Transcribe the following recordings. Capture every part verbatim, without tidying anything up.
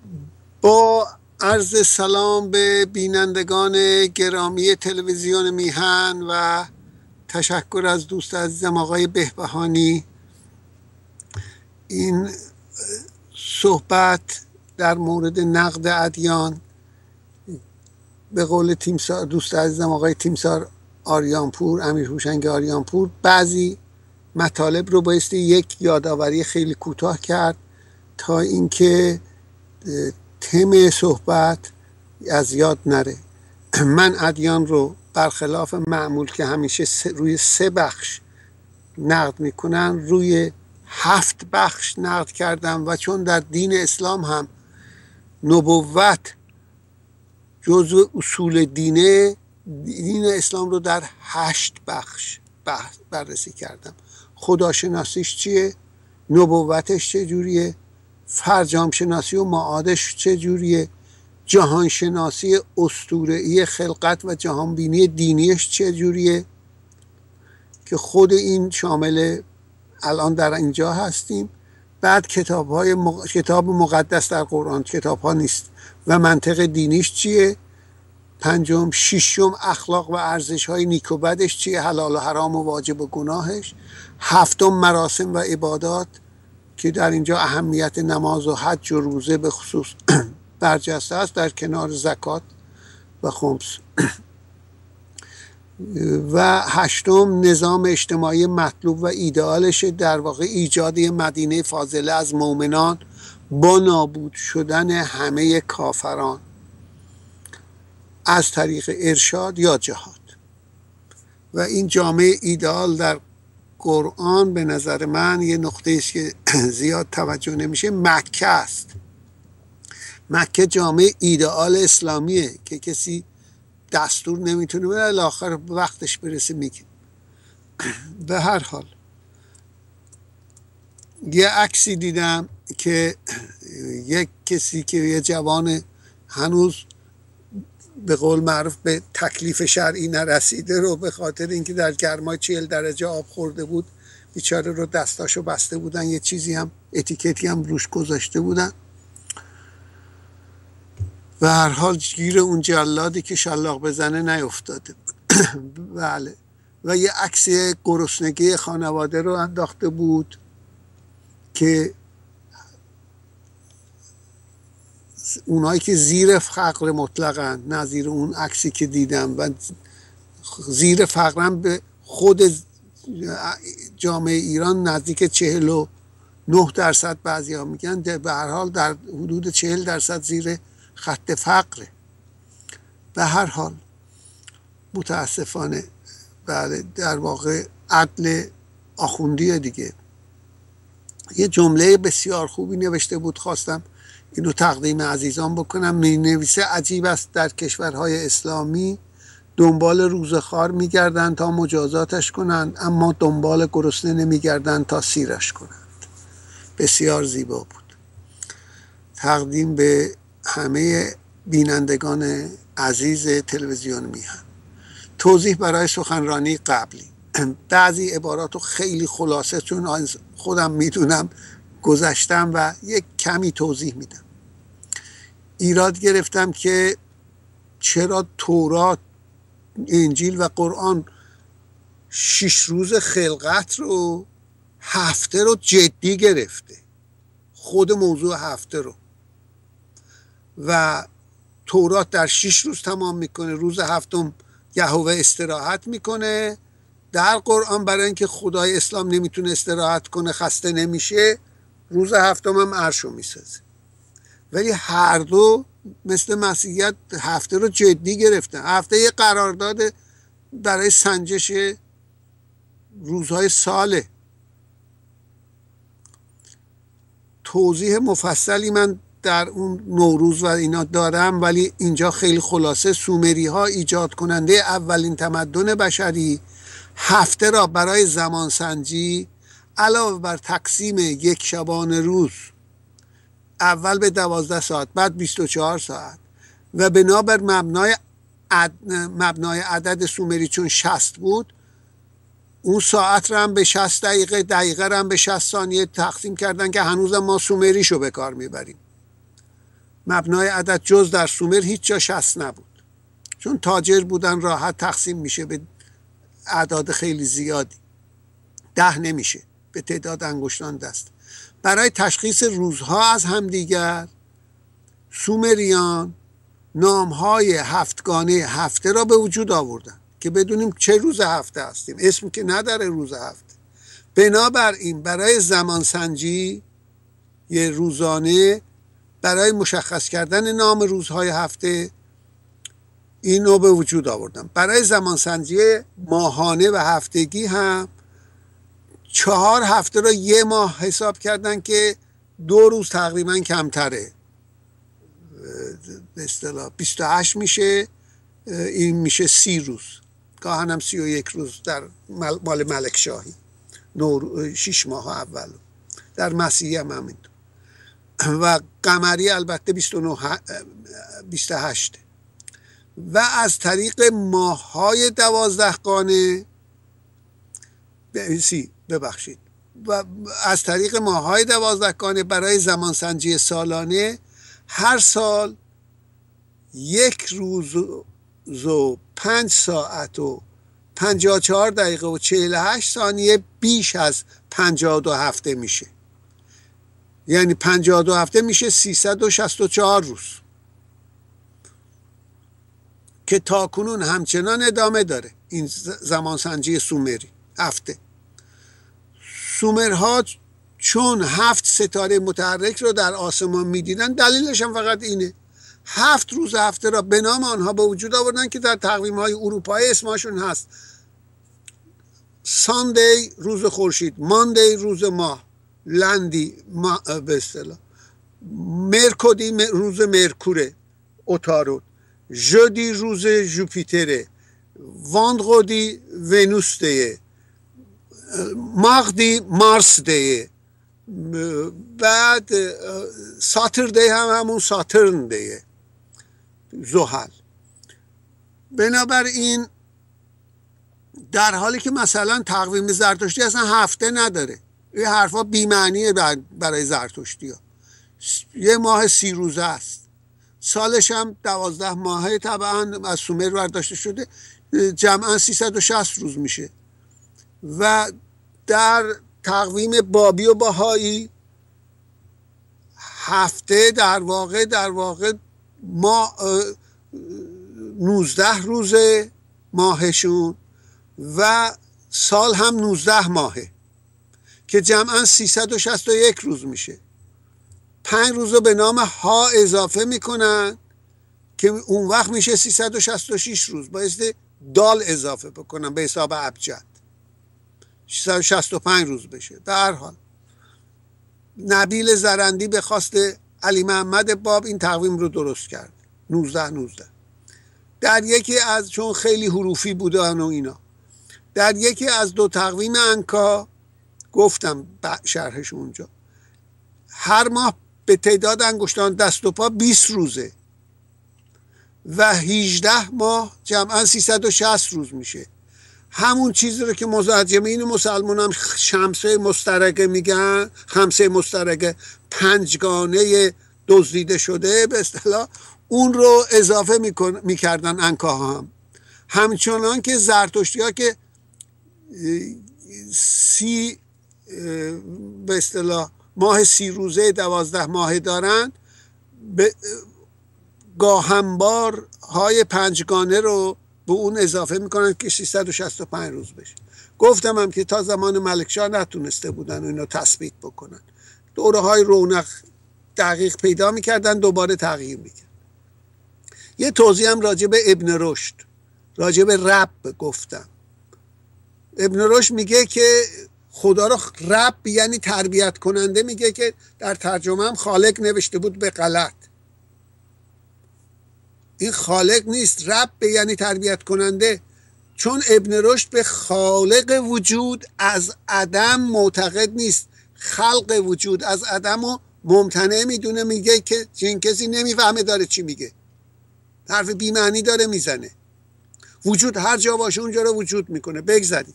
با عرض سلام به بینندگان گرامی تلویزیون میهن و تشکر از دوست عزیزم آقای بهبهانی، این صحبت در مورد نقد ادیان به قول تیمسار دوست عزیزم آقای تیمسار آریانپور، امیر هوشنگ آریانپور، بعضی مطالب رو بایستی یک یادآوری خیلی کوتاه کرد تا اینکه تم صحبت از یاد نره. من ادیان رو برخلاف معمول که همیشه روی سه بخش نقد میکنن روی هفت بخش نقد کردم و چون در دین اسلام هم نبوت جزو اصول دینه، دین اسلام رو در هشت بخش بررسی کردم. خداشناسیش چیه؟ نبوتش چجوریه؟ فرجام شناسی و معادش چجوریه؟ جهانشناسی اسطوره‌ای خلقت و جهانبینی دینیش چجوریه که خود این شامل الان در اینجا هستیم. بعد کتاب های مق... کتاب مقدس در قرآن، کتاب ها نیست، و منطق دینیش چیه؟ پنجم، ششم اخلاق و ارزش های نیک و بدش چیه؟ حلال و حرام و واجب و گناهش. هفتم مراسم و عبادات که در اینجا اهمیت نماز و حج و روزه به خصوص برجسته است در کنار زکات و خمس. و هشتم نظام اجتماعی مطلوب و ایدئالش، در واقع ایجاد مدینه فاضله از مؤمنان با نابود شدن همه کافران از طریق ارشاد یا جهاد. و این جامعه ایدئال در قرآن به نظر من یه نقطه است که زیاد توجه نمیشه، مکه است. مکه جامعه ایدئال اسلامیه که کسی دستور نمیتونه بره، الاخر وقتش برسه میگه. به هر حال یه عکسی دیدم که یک کسی که یه جوان هنوز به قول معروف به تکلیف شرعی نرسیده رو به خاطر اینکه در گرمای چهل درجه آب خورده بود بیچاره رو دستاشو بسته بودن، یه چیزی هم اتیکتی هم روش گذاشته بودن. و هر حال گیر اون جلادی که شلاق بزنه نیفتاده بود. بله. و یه عکس گرسنگی خانواده رو انداخته بود که اونایی که زیر فقر مطلقن، نه زیر اون عکسی که دیدم، و زیر فقرن به خود جامعه ایران نزدیک چهل و نه درصد بعضی ها میگن، به هر حال در حدود چهل درصد زیر خط فقره. به هر حال متاسفانه بله در واقع عدل آخوندیه دیگه. یه جمله بسیار خوبی نوشته بود، خواستم اینو تقدیم عزیزان بکنم. می نویسه عجیب است در کشورهای اسلامی دنبال روزخوار میگردند تا مجازاتش کنند، اما دنبال گرسنه نمیگردند تا سیرش کنند. بسیار زیبا بود. تقدیم به همه بینندگان عزیز تلویزیون میهن. توضیح برای سخنرانی قبلی، بعضی عبارات رو خیلی خلاصه چون خودم میدونم گذشتم و یک کمی توضیح میدم. ایراد گرفتم که چرا تورات، انجیل و قرآن شش روز خلقت رو هفته رو جدی گرفته، خود موضوع هفته رو، و تورات در شش روز تمام میکنه، روز هفتم یهوه استراحت میکنه. در قرآن برای اینکه خدای اسلام نمیتونه استراحت کنه، خسته نمیشه، روز هفتم هم عرشو میسازه. ولی هر دو مثل مسیحیت هفته رو جدی گرفتن. هفته یه قرارداد برای سنجش روزهای ساله. توضیح مفصلی من در اون نوروز و اینا دارم، ولی اینجا خیلی خلاصه. سومری ها ایجاد کننده اولین تمدن بشری هفته را برای زمان سنجی علاوه بر تقسیم یک شبانه روز، اول به دوازده ساعت بعد بیست و چهار ساعت، و بنابر مبنای عد... مبنای عدد سومری چون شصت بود، اون ساعت رو هم به شصت دقیقه، دقیقه رو هم به شصت ثانیه تقسیم کردن که هنوزم ما سومریشو به کار میبریم. مبنای عدد جز در سومر هیچ جاش هست نبود، چون تاجر بودن راحت تقسیم میشه به اعداد خیلی زیادی، ده نمیشه به تعداد انگشتان دست. برای تشخیص روزها از همدیگر سومریان نامهای هفتگانه هفته را به وجود آوردن که بدونیم چه روز هفته هستیم، اسم که نداره روز هفته. بنابراین برای زمانسنجی یه روزانه، برای مشخص کردن نام روزهای هفته اینو به وجود آوردن. برای زمانسنجی ماهانه و هفتگی هم چهار هفته را یه ماه حساب کردن که دو روز تقریبا کمتره، به اصطلاح بیست و هشت میشه، این میشه سی روز، گاهن هم سی و یک روز در مال ملک شاهی، شیش ماه اول. در مسیحی هم همینطور و قمری البته بیست و نه بیست و هشت. و از طریق ماههای دوازدهگانه ببخشید و از طریق ماههای دوازدهگانه برای زمانسنجی سالانه هر سال یک روز و پنج ساعت و پنجاه و چهار دقیقه و چهل و هشت ثانیه بیش از پنجاه و دو هفته میشه، یعنی پنجاه و دو هفته میشه سیصد و شصت و چهار روز که تاکنون همچنان ادامه داره این زمانسنجی سومری هفته. سومرها چون هفت ستاره متحرک رو در آسمان میدیدن، دلیلش هم فقط اینه، هفت روز هفته را به نام آنها به وجود آوردن که در تقویم های اروپایی اسمشون هست: ساندی روز خورشید، ماندی روز ماه، لندی ما به اصطلاح، مرکودی روز مرکوره اوتارود، ژودی روز ژوپیتره، واندغودی ونوس دیه، ماردی مارس دیه، بعد ساتردی هم همون ساترن دیه، زحل. بنابراین در حالی که مثلا تقویم زرتشتی اصلا هفته نداره، این حرفا بی‌معنیه برای زرتشتی ها. یه ماه سی روزه است، سالش هم دوازده ماهه، طبعا از سومر برداشته شده، جمعا سیصد و شصت روز میشه. و در تقویم بابی و بهایی هفته در واقع در واقع ما نوزده روزه ماهشون و سال هم نوزده ماهه که جمعا سیصد و شصت و یک روز میشه. پنج روز رو به نام ها اضافه میکنن که اون وقت میشه سیصد و شصت و شش روز، باید دال اضافه بکنن به حساب ابجد، سیصد و شصت و پنج روز بشه. به هر حال نبیل زرندی به خواست علی محمد باب این تقویم رو درست کرد، نوزده نوزده. در یکی از، چون خیلی حروفی بودن و اینا، در یکی از دو تقویم عنکا گفتم شرحش اونجا، هر ماه به تعداد انگشتان دست و پا بیست روزه و هجده ماه جمعا سیصد و شصت روز میشه. همون چیزی رو که مزجمین مسلمان هم شمسه مسترگه میگن، خمسه مسترگه، پنجگانه دزدیده شده به اصطلاح، اون رو اضافه میکردن عنکاها هم. همچنان که زرتشتی ها که سی به اصطلاح ماه سی روزه دوازده ماه دارن، به گاهنبار های پنجگانه رو به اون اضافه میکنن که سیصد و شصت و پنج روز بشه. گفتم هم که تا زمان ملکشاه نتونسته بودن و اینو تثبیت بکنن، دوره های رونق دقیق پیدا میکردن، دوباره تغییر میکرد. یه توضیح هم راجع به ابن رشد، راجع به رب گفتم. ابن رشد میگه که خدا رو رب یعنی تربیت کننده، میگه که در ترجمه هم خالق نوشته بود به غلط. این خالق نیست، رب یعنی تربیت کننده، چون ابن رشد به خالق وجود از عدم معتقد نیست، خلق وجود از عدم و ممتنع میدونه، میگه که چنین کسی نمیفهمه داره چی میگه، حرف بی‌معنی داره میزنه. وجود هر جا باشه اونجا رو وجود میکنه. بگذاریم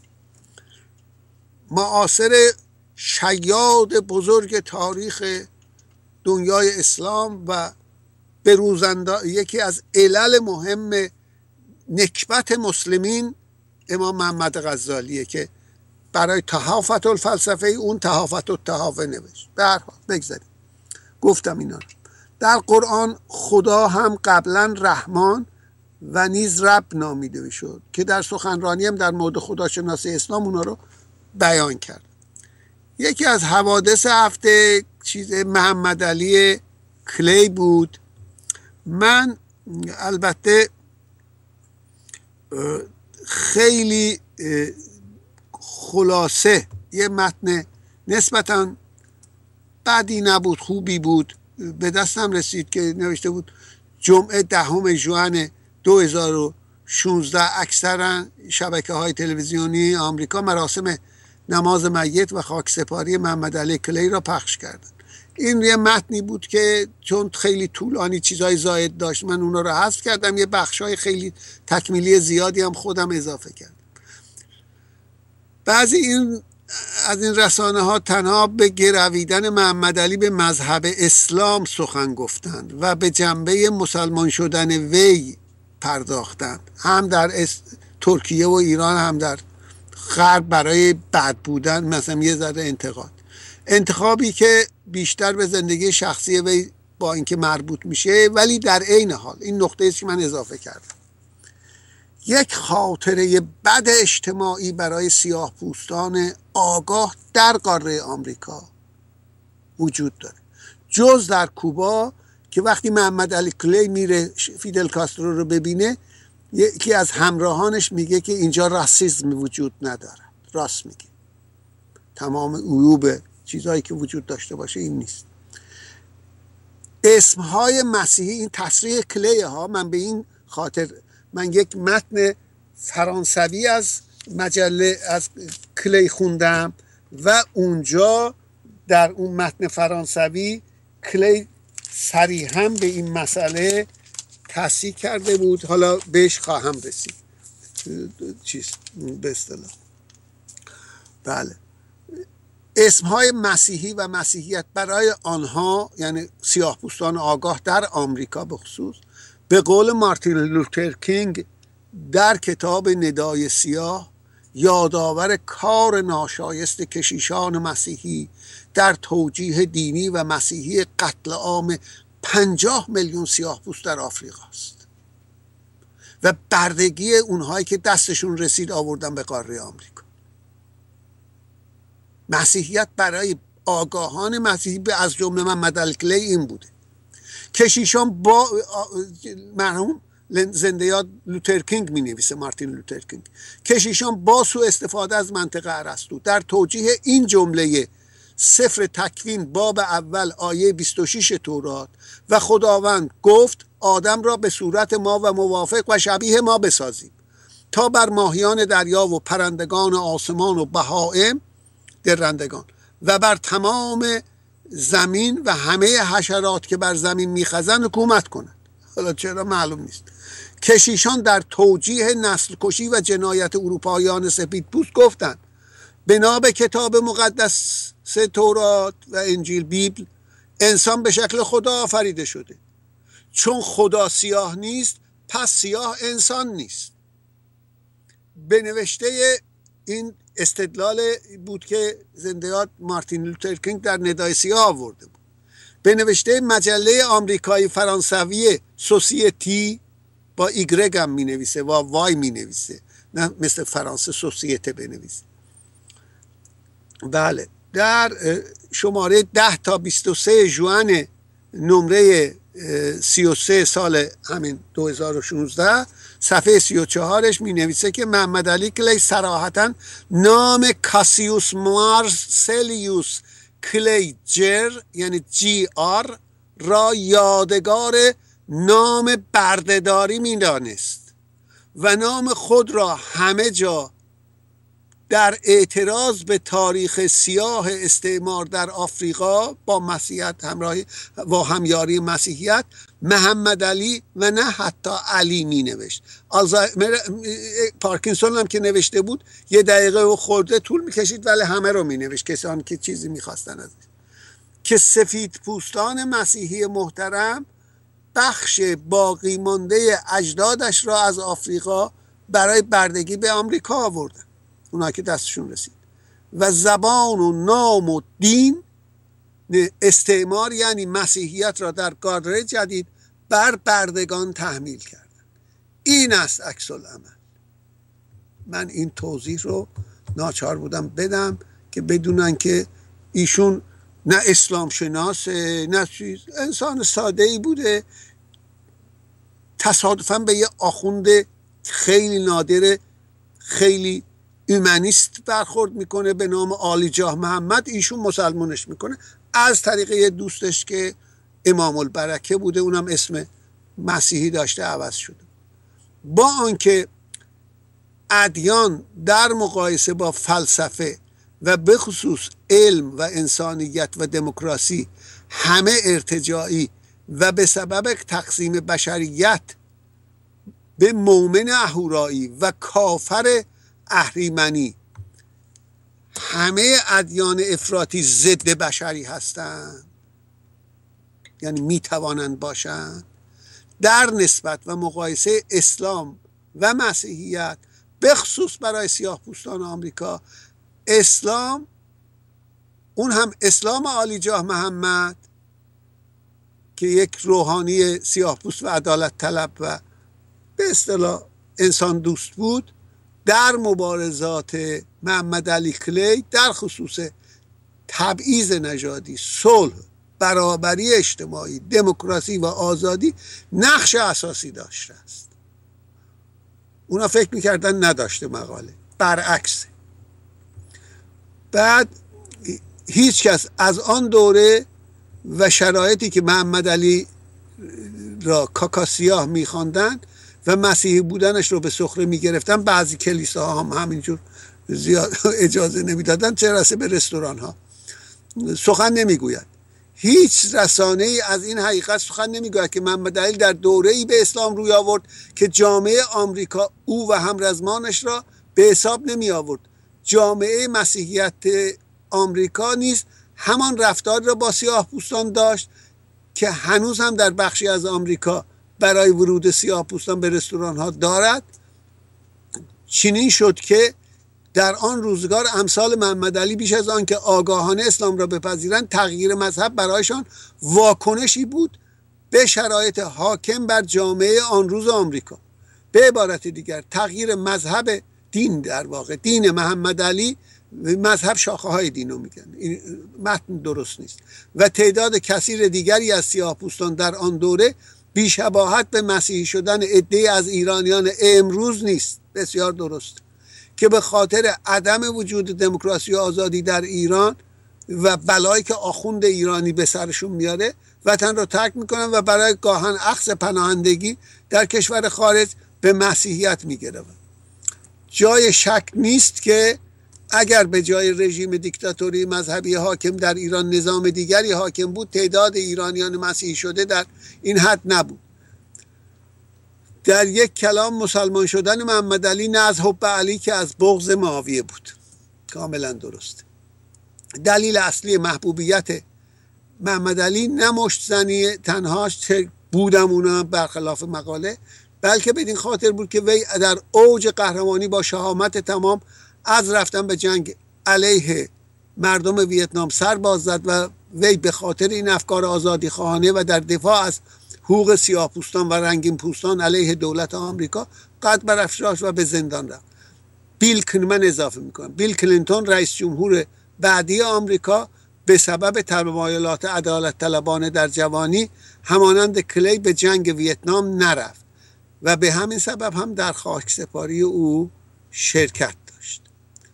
معاصر شیاد بزرگ تاریخ دنیای اسلام و به روزنده یکی از علل مهم نکبت مسلمین امام محمد غزالیه که برای تحافت الفلسفه اون تحافت التحافه نوشت. به هر حال بگذاریم، گفتم اینا رو. در قرآن خدا هم قبلا رحمان و نیز رب نامیده شد که در سخنرانی هم در مورد خداشناسی اسلام اونا رو بیان کرد. یکی از حوادث هفته چیز محمد علی کلی بود. من البته خیلی خلاصه یه متن نسبتا بدی نبود، خوبی بود، به دستم رسید که نوشته بود جمعه دهم ژوئن دو هزار و شانزده اکثرا شبکه های تلویزیونی آمریکا مراسم نماز میت و خاکسپاری محمد علی کلی را پخش کردند. این یه متنی بود که چون خیلی طولانی چیزای زائد داشت من اونا رو حذف کردم، یه بخشای خیلی تکمیلی زیادی هم خودم اضافه کردم. بعضی این از این رسانه ها تنها به گرویدن محمد علی به مذهب اسلام سخن گفتند و به جنبه مسلمان شدن وی پرداختند، هم در ترکیه و ایران هم در غرب، برای بد بودن مثلا یه ذره انتقاد انتخابی که بیشتر به زندگی شخصی وی با اینکه مربوط میشه، ولی در عین حال این نقطه است که من اضافه کردم، یک خاطره بد اجتماعی برای سیاه پوستان آگاه در قاره آمریکا وجود داره، جز در کوبا که وقتی محمد علی کلی میره فیدل کاسترو رو ببینه، یکی از همراهانش میگه که اینجا راسیسم وجود نداره. راست میگه، تمام عیوب چیزهایی که وجود داشته باشه این نیست. اسمهای مسیحی، این تصریح کلیه ها، من به این خاطر من یک متن فرانسوی از مجله از کلی خوندم و اونجا در اون متن فرانسوی کلی صریحاً به این مسئله تصحیح کرده بود. حالا بهش خواهم رسید چیز به اصطلاح. بله، اسمهای مسیحی و مسیحیت برای آنها، یعنی سیاه پوستان آگاه در آمریکا به خصوص، به قول مارتین لوتر کینگ در کتاب ندای سیاه، یادآور کار ناشایست کشیشان مسیحی در توجیه دینی و مسیحی قتل عام پنجاه میلیون سیاه پوست در آفریقا است و بردگی اونهایی که دستشون رسید آوردن به قاره آمریکا. مسیحیت برای آگاهان مسیحی به از جمله محمد علی کلی این بوده. کشیشان با مرحوم زنده یاد لوتر کینگ می نویسه، مارتین لوتر کینگ، کشیشان با سوء استفاده از منطق ارسطو در توجیه این جمله سفر تکوین باب اول آیه بیست و شش تورات و خداوند گفت آدم را به صورت ما و موافق و شبیه ما بسازیم تا بر ماهیان دریا و پرندگان آسمان و بهائم درندگان و بر تمام زمین و همه حشرات که بر زمین میخزن حکومت کنند. حالا چرا معلوم نیست. کشیشان در توجیه نسل کشی و جنایت اروپاییان سفید پوست گفتند بنا به کتاب مقدس تورات و انجیل بیبل انسان به شکل خدا آفریده شده، چون خدا سیاه نیست پس سیاه انسان نیست. به نوشته این استدلال بود که زنده یاد مارتین لوتر کینگ در ندای سیاه آورده بود. به نوشته مجله آمریکایی فرانسوی سوسیتی با ایگرگ هم می نویسه و وای می نویسه، نه مثل فرانسه سوسیته بنویسه. بله، در شماره ده تا بیست و سه ژوئن نمره سی و سه سال همین دو هزار و شانزده صفحه سی و چهارش می نویسه که محمد علی کلی صراحتا نام کاسیوس مارسلیوس کلیجر یعنی جی آر را یادگار نام بردهداری می دانست و نام خود را همه جا در اعتراض به تاریخ سیاه استعمار در آفریقا با مسیحیت همراهی و همیاری مسیحیت محمد علی و نه حتی علی می نوشت. پارکینسون هم که نوشته بود یه دقیقه و خورده طول می کشید ولی همه رو می نوشت، کسانی که چیزی می خواستن ازش. که سفید پوستان مسیحی محترم بخش باقی مانده اجدادش را از آفریقا برای بردگی به آمریکا آوردن، اونا که دستشون رسید، و زبان و نام و دین استعمار یعنی مسیحیت را در کادر جدید بر بردگان تحمیل کردن. این است عکس العمل. من این توضیح رو ناچار بودم بدم که بدونن که ایشون نه اسلام شناسه نه چیز، انسان ساده ای بوده، تصادفاً به یه آخوند خیلی نادر خیلی اومانیست برخورد میکنه به نام عالی جاه محمد، ایشون مسلمانش میکنه از طریق یه دوستش که امام البرکه بوده، اونم اسم مسیحی داشته عوض شده. با آنکه ادیان در مقایسه با فلسفه و به خصوص علم و انسانیت و دموکراسی همه ارتجاعی و به سبب تقسیم بشریت به مؤمن اهورایی و کافر اهریمنی همه ادیان افراطی ضد بشری هستند، یعنی میتوانند باشند، در نسبت و مقایسه اسلام و مسیحیت به خصوص برای سیاه پوستان آمریکا، اسلام، اون هم اسلام عالی جاه محمد که یک روحانی سیاه پوست و عدالت طلب و به اصطلاح انسان دوست بود، در مبارزات محمد علی کلی در خصوص تبعیض نژادی، صلح، برابری اجتماعی، دموکراسی و آزادی نقش اساسی داشته است. اونا فکر میکردن نداشته، مقاله برعکسه. بعد هیچ کس از آن دوره و شرایطی که محمد علی را کاکا سیاه میخواندن و مسیحی بودنش رو به سخره میگرفتن، بعضی کلیساها هم همینجور زیاد اجازه نمیدادن، چه رسه به رستوران ها، سخن نمیگوید. هیچ رسانه ای از این حقیقت سخن نمیگوید که محمد علی در دوره ای به اسلام روی آورد که جامعه آمریکا او و همرزمانش را به حساب نمی آورد. جامعه مسیحیت آمریکا نیز همان رفتار را با سیاه پوستان داشت که هنوز هم در بخشی از آمریکا برای ورود سیاه پوستان به رستوران ها دارد. چنین شد که در آن روزگار امثال محمد علی بیش از آن که آگاهانه اسلام را بپذیرند، تغییر مذهب برایشان واکنشی بود به شرایط حاکم بر جامعه آن روز آمریکا. به عبارت دیگر تغییر مذهب دین، در واقع دین محمد علی، مذهب شاخه های دین رو میگن، این متن درست نیست، و تعداد کثیر دیگری از سیاه پوستان در آن دوره بیشباهت به مسیحی شدن عده‌ای از ایرانیان امروز نیست. بسیار درست که به خاطر عدم وجود دموکراسی و آزادی در ایران و بلایی که آخوند ایرانی به سرشون میاره، وطن رو ترک میکنن و برای گاهن اخذ پناهندگی در کشور خارج به مسیحیت میگیرن. جای شک نیست که اگر به جای رژیم دیکتاتوری مذهبی حاکم در ایران نظام دیگری حاکم بود، تعداد ایرانیان مسیحی شده در این حد نبود. در یک کلام مسلمان شدن محمد علی نه از حب علی که از بغض معاویه بود. کاملا درست. دلیل اصلی محبوبیت محمد علی نه مشت زنی تنهاش چه بودم اونا برخلاف مقاله، بلکه بدین خاطر بود که وی در اوج قهرمانی با شهامت تمام از رفتن به جنگ علیه مردم ویتنام سر باز زد و وی به خاطر این افکار آزادی خواهانه و در دفاع از حقوق سیاه پوستان و رنگین پوستان علیه دولت آمریکا قد برافراشت و به زندان رفت. بیل کلینتون اضافه میکنم. بیل کلینتون رئیس جمهور بعدی آمریکا به سبب تمایلات عدالت طلبانه در جوانی همانند کلی به جنگ ویتنام نرفت و به همین سبب هم در خاکسپاری او شرکت داشت.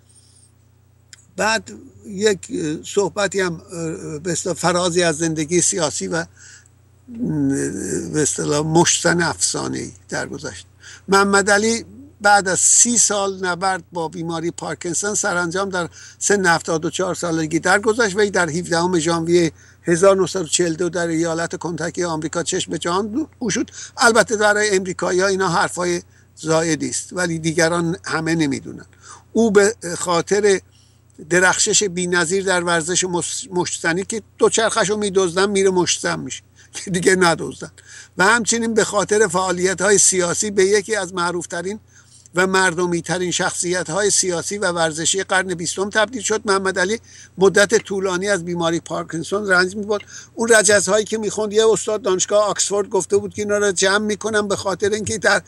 بعد یک صحبتی هم به اصطلاح فرازی از زندگی سیاسی و به اصطلاح مشتن افسانه‌ای درگذشت. محمد علی بعد از سی سال نبرد با بیماری پارکینسون سرانجام در سن هفتاد و چهار سالگی درگذشت. وی در هفدهم ژانویه هزار و نهصد و چهل و دو در ایالت کنتاکی آمریکا چشم به جهان گشود. البته برای امریکایی‌ها اینا حرفای زایدی است، ولی دیگران همه نمیدونن. او به خاطر درخشش بی‌نظیر در ورزش مشتزنی که دوچرخه‌شو میدزدن میره مشتزن میشه، که دیگه ندزدن. و همچنین به خاطر فعالیت های سیاسی به یکی از معروفترین و مردمی ترین شخصیت های سیاسی و ورزشی قرن بیستم تبدیل شد. محمد علی مدت طولانی از بیماری پارکینسون رنج می‌برد. اون رجزهایی که میخوند، یه استاد دانشگاه آکسفورد گفته بود که اینا رو جمع میکنم به خاطر اینکه در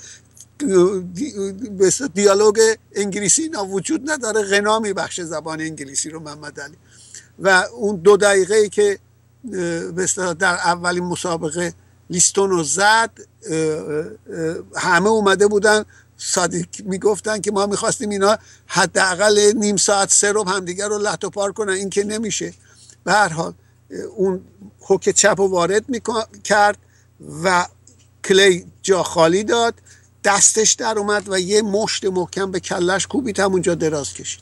دیالوگ انگلیسی اینا وجود نداره، غنا میبخشه زبان انگلیسی رو محمد علی. و اون دو دقیقه‌ای که در اولین مسابقه لیستون رو زد، همه اومده بودن صادق میگفتن که ما میخواستیم اینا حداقل نیم ساعت سه رو همدیگر رو لحت و پار کنن، این که نمیشه. به هر حال اون هوک چپ رو وارد کرد و کلی جا خالی داد، دستش در اومد و یه مشت محکم به کلش کوبید، همونجا دراز کشید.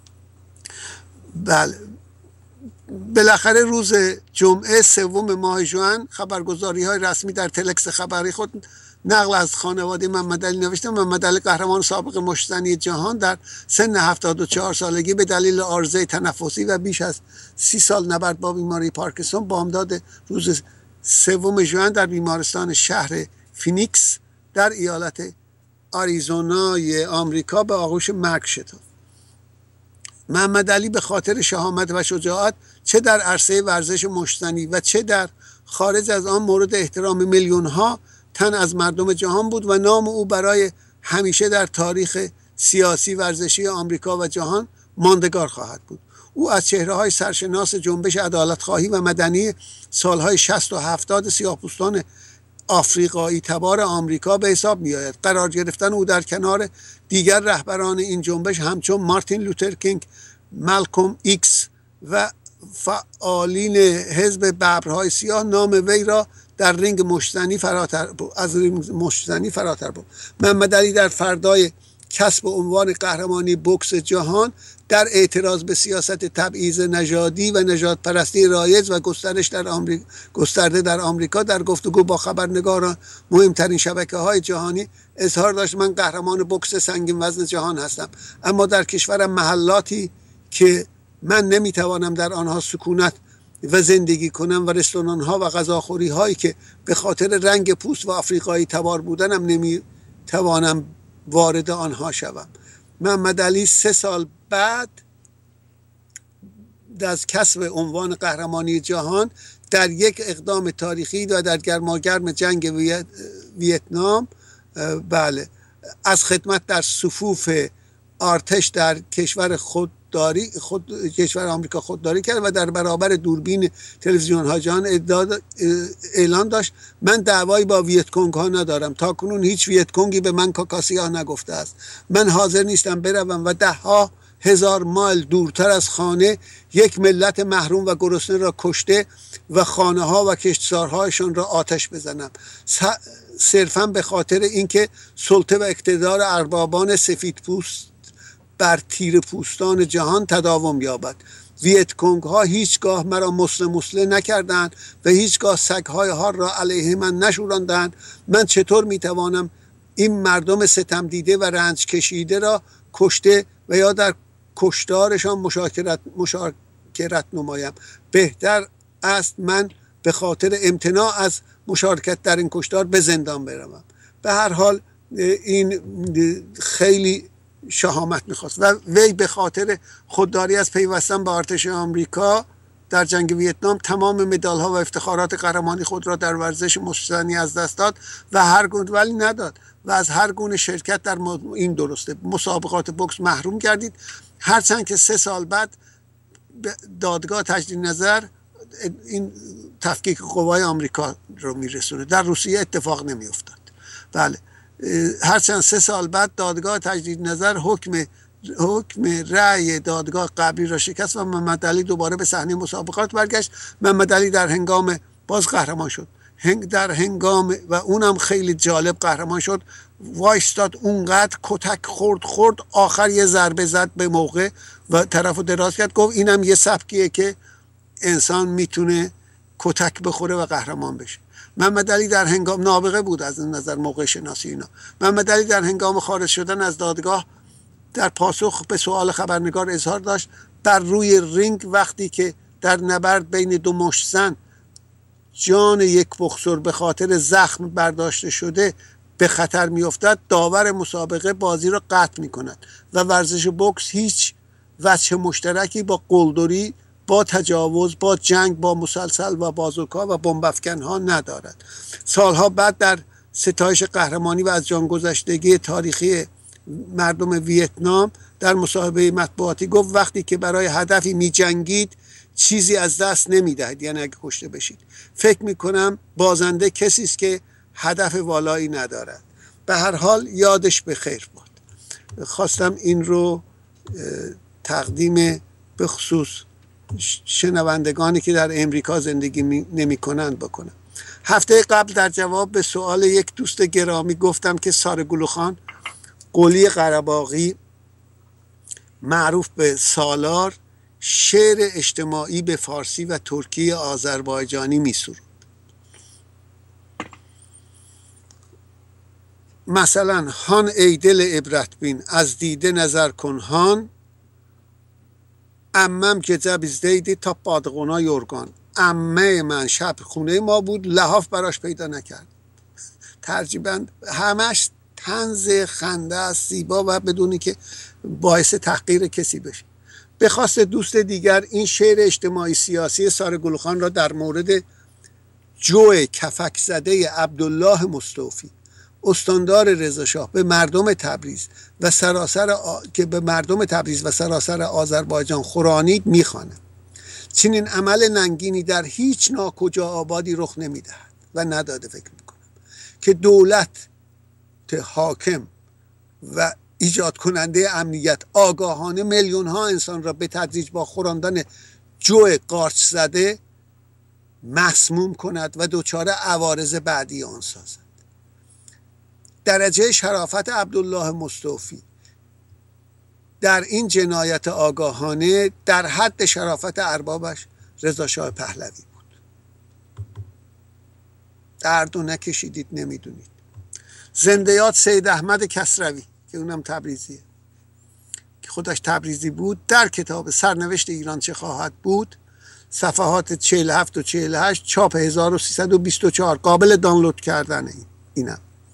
بله، بالاخره روز جمعه سوم ماه ژوئن خبرگزاری های رسمی در تلکس خبری خود نقل از خانواده محمد علی نوشتن محمد علی قهرمان سابق مشت‌زنی جهان در سن هفتاد و چهار سالگی به دلیل عارضه تنفسی و بیش از سی سال نبرد با بیماری پارکینسون بامداد روز سوم ژوئن در بیمارستان شهر فینیکس در ایالت آریزونای آمریکا به آغوش مرگ شتافت. محمد علی به خاطر شهامت و شجاعت چه در عرصه ورزش مشت‌زنی و چه در خارج از آن مورد احترام میلیون ها تن از مردم جهان بود و نام او برای همیشه در تاریخ سیاسی ورزشی آمریکا و جهان ماندگار خواهد بود. او از چهره‌های سرشناس جنبش عدالت‌خواهی و مدنی سالهای شصت و هفتاد سیاه‌پوستان آفریقایی تبار آمریکا به حساب می‌آید. قرار گرفتن او در کنار دیگر رهبران این جنبش همچون مارتین لوتر کینگ، مالکوم ایکس و فعالین حزب ببرهای سیاه نام وی را در رینگ مشت‌زنی فراتر از رینگ مشت‌زنی فراتر بود. محمد علی در فردای کسب عنوان قهرمانی بوکس جهان در اعتراض به سیاست تبعیض نژادی و نژاد پرستی رایج و گسترش در آمریکا گسترده در آمریکا در گفتگو با خبرنگاران مهمترین شبکه‌های جهانی اظهار داشت من قهرمان بوکس سنگین وزن جهان هستم، اما در کشورم محلاتی که من نمیتوانم در آنها سکونت و زندگی کنم و رستوران ها و غذاخوری هایی که به خاطر رنگ پوست و آفریقایی تبار بودنم نمیتوانم وارد آنها شوم. محمد علی سه سال بعد از کسب عنوان قهرمانی جهان در یک اقدام تاریخی و در گرماگرم جنگ ویت... ویتنام بله از خدمت در صفوف ارتش در کشور خود داری خود کشور آمریکا خودداری کرد و در برابر دوربین تلویزیون ها جهان اعلان داشت من دعوایی با ویت کنگ ها ندارم، تا کنون هیچ ویت کنگی به من کاکاسیا نگفته است. من حاضر نیستم بروم و ده ها هزار مایل دورتر از خانه یک ملت محروم و گرسنه را کشته و خانه ها و کشتزارهایشان را آتش بزنم، صرفا به خاطر اینکه سلطه و اقتدار اربابان سفید پوست بر تیر پوستان جهان تداوم یابد. ویت کنگ ها هیچگاه مرا مسله مسله نکردند و هیچگاه سگهای هار را علیه من نشوراندند. من چطور میتوانم این مردم ستم دیده و رنج کشیده را کشته و یا در کشتارشان مشارکت مشارکت نمایم؟ بهتر است من به خاطر امتناع از مشارکت در این کشتار به زندان بروم. به هر حال این خیلی شهامت میخواست و وی به خاطر خودداری از پیوستن به ارتش آمریکا در جنگ ویتنام تمام مدال ها و افتخارات قهرمانی خود را در ورزش مشت‌زنی از دست داد و هر گونه ولی نداد و از هر گونه شرکت در این درسته مسابقات بوکس محروم گردید، هرچند که سه سال بعد دادگاه تجدید نظر این تفکیک قوای آمریکا رو میرسونه. در روسیه اتفاق نمیافتاد. بله، هرچند سه سال بعد دادگاه تجدید نظر حکم حکم رأی دادگاه قبلی را شکست و محمد علی دوباره به صحنه مسابقات برگشت. محمد علی در هنگام باز قهرمان شد. هنگ در هنگام و اونم خیلی جالب قهرمان شد. وایستاد، اونقدر کتک خورد خورد آخر یه ضربه زد به موقع و طرفو دراز کرد. گفت اینم یه سبکیه که انسان میتونه کتک بخوره و قهرمان بشه. محمد علی در هنگام نابغه بود از نظر موقع شناسی اینا. محمد علی در هنگام خارج شدن از دادگاه در پاسخ به سوال خبرنگار اظهار داشت بر روی رینگ وقتی که در نبرد بین دو مشت‌زن جان یک بوکسور به خاطر زخم برداشته شده به خطر میافتد، داور مسابقه بازی را قطع می کند و ورزش بوکس هیچ وجه مشترکی با قلدری، با تجاوز، با جنگ با مسلسل و بازوکا و بمب‌افکن ها ندارد. سالها بعد در ستایش قهرمانی و از جانگذشتگی تاریخی مردم ویتنام در مصاحبه مطبوعاتی گفت وقتی که برای هدفی می جنگید چیزی از دست نمی دهید، یعنی اگه کشته بشید. فکر می کنم بازنده کسی است که هدف والایی ندارد. به هر حال یادش به خیر باد. خواستم این رو تقدیم به خصوص شنوندگانی که در امریکا زندگی نمی کنند بکنم. هفته قبل در جواب به سوال یک دوست گرامی گفتم که سارگلو خان، قلی قره‌باغی معروف به سالار، شعر اجتماعی به فارسی و ترکی آذربایجانی می سرود. مثلا هان ای دل عبرت بین، از دیده نظر کن هان، عمم که جبیزدیدی تا پادقونا یورگان. عمه من شب خونه ما بود، لحاف براش پیدا نکرد. ترجیباً همش طنز خنده است، زیبا و بدونی که باعث تحقیر کسی بشه. به خواست دوست دیگر این شعر اجتماعی سیاسی سارگلو خان را در مورد جو کفک زده عبدالله مستوفی، استاندار رضاشاه، به مردم تبریز و سراسر آ... که به مردم تبریز و سراسر آذربایجان خورانید میخوانم. چنین عمل ننگینی در هیچ ناکجا آبادی رخ نمیدهد و نداده فکر میکنم که دولت حاکم و ایجاد کننده امنیت آگاهانه میلیون ها انسان را به تدریج با خوراندن جو قارچ زده مسموم کند و دچار عوارض بعدی آن سازد. درجه شرافت عبدالله مستوفی در این جنایت آگاهانه در حد شرافت اربابش رضاشاه پهلوی بود. درد و نکشیدید نمیدونید. زنده یاد سید احمد کسروی که اونم تبریزیه، که خودش تبریزی بود، در کتاب سرنوشت ایران چه خواهد بود، صفحات چهل و هفت و چهل و هشت، چاپ هزار و سیصد و بیست و چهار، قابل دانلود کردن. این اینم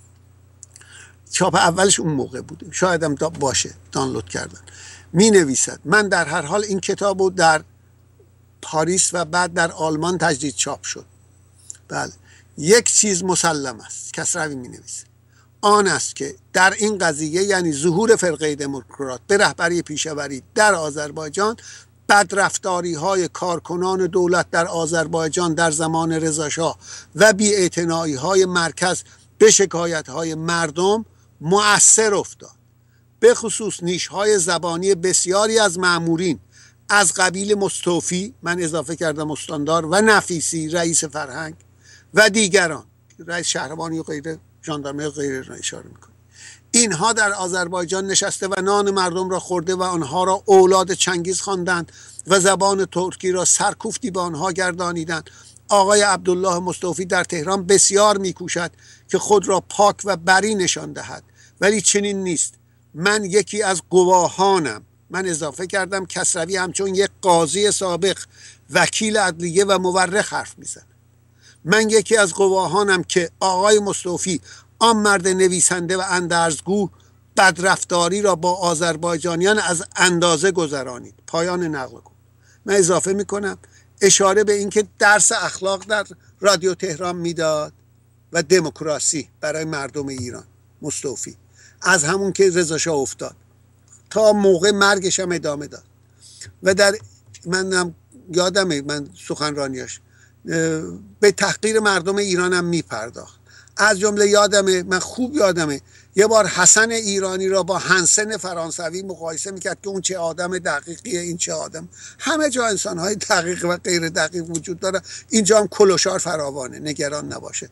چاپ اولش اون موقع بود، شاید هم باشه دانلود کردن. می نویسد من در هر حال این کتاب رو در پاریس و بعد در آلمان تجدید چاپ شد. بله، یک چیز مسلم است، کسروی می نویسد، آن است که در این قضیه، یعنی ظهور فرقه دموکرات به رهبری پیشوری در آذربایجان، بدرفتاری های کارکنان دولت در آذربایجان در زمان رضاشاه و بی‌اعتنایی های مرکز به شکایت های مردم مؤثر افتاد. به خصوص نیش های زبانی بسیاری از مامورین از قبیل مستوفی، من اضافه کردم استاندار، و نفیسی رئیس فرهنگ و دیگران، رئیس شهربانی و غیره، ژاندارمری و غیره را اشاره میکنه. اینها در آذربایجان نشسته و نان مردم را خورده و آنها را اولاد چنگیز خواندند و زبان ترکی را سرکوفتی به آنها گردانیدند. آقای عبدالله مستوفی در تهران بسیار میکوشد که خود را پاک و بری نشان دهد، ولی چنین نیست. من یکی از گواهانم. من اضافه کردم کسروی همچون یک قاضی سابق، وکیل عدلیه و مورخ حرف میزنه. من یکی از گواهانم که آقای مستوفی، آن مرد نویسنده و اندرزگو، بدرفتاری را با آذربایجانیان از اندازه گذرانید. پایان نقل کن. من اضافه میکنم اشاره به این که درس اخلاق در رادیو تهران میداد و دموکراسی برای مردم ایران. مستوفی از همون که رضاشاه افتاد تا موقع مرگش هم ادامه داد و در من یادمه من سخنرانیاش به تحقیر مردم ایران هم میپرداخت. از جمله یادمه، من خوب یادمه، یه بار حسن ایرانی را با هنسن فرانسوی مقایسه میکرد که اون چه آدم دقیقیه، این چه آدم. همه جا انسانهای دقیق و غیر دقیق وجود داره، اینجا هم کلوشار فراوانه، نگران نباشه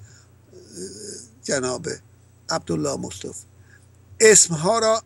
جناب عبدالله مستوفی. اسمها را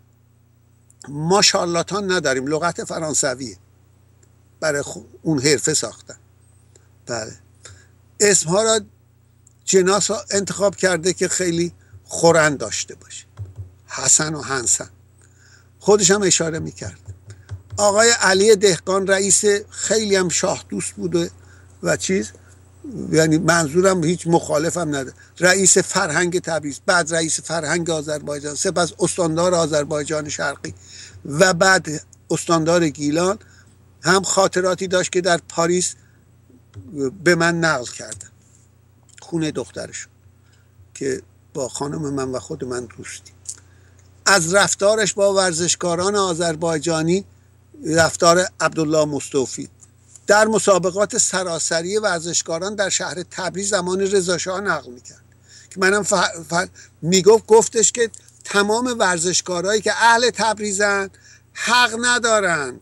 ما شارلاتان نداریم، لغت فرانسویه، برای اون حرفه ساختن. بله، اسمها را جناس انتخاب کرده که خیلی خورند داشته باشه. حسن و هنسن. خودش هم اشاره میکرد. آقای علی دهقان رئیس خیلی هم شاه دوست بوده و چیز، یعنی منظورم هیچ مخالفم نداره، رئیس فرهنگ تبریز، بعد رئیس فرهنگ آذربایجان، سپس استاندار آذربایجان شرقی و بعد استاندار گیلان، هم خاطراتی داشت که در پاریس به من نقل کردن، خونه دخترشون که با خانم من و خود من دوستی. از رفتارش با ورزشکاران آذربایجانی، رفتار عبدالله مصطفی در مسابقات سراسری ورزشکاران در شهر تبریز زمان رضا شاه نقل میکرد که منم ف... ف... میگفت گفتش که تمام ورزشکارایی که اهل تبریزن حق ندارند،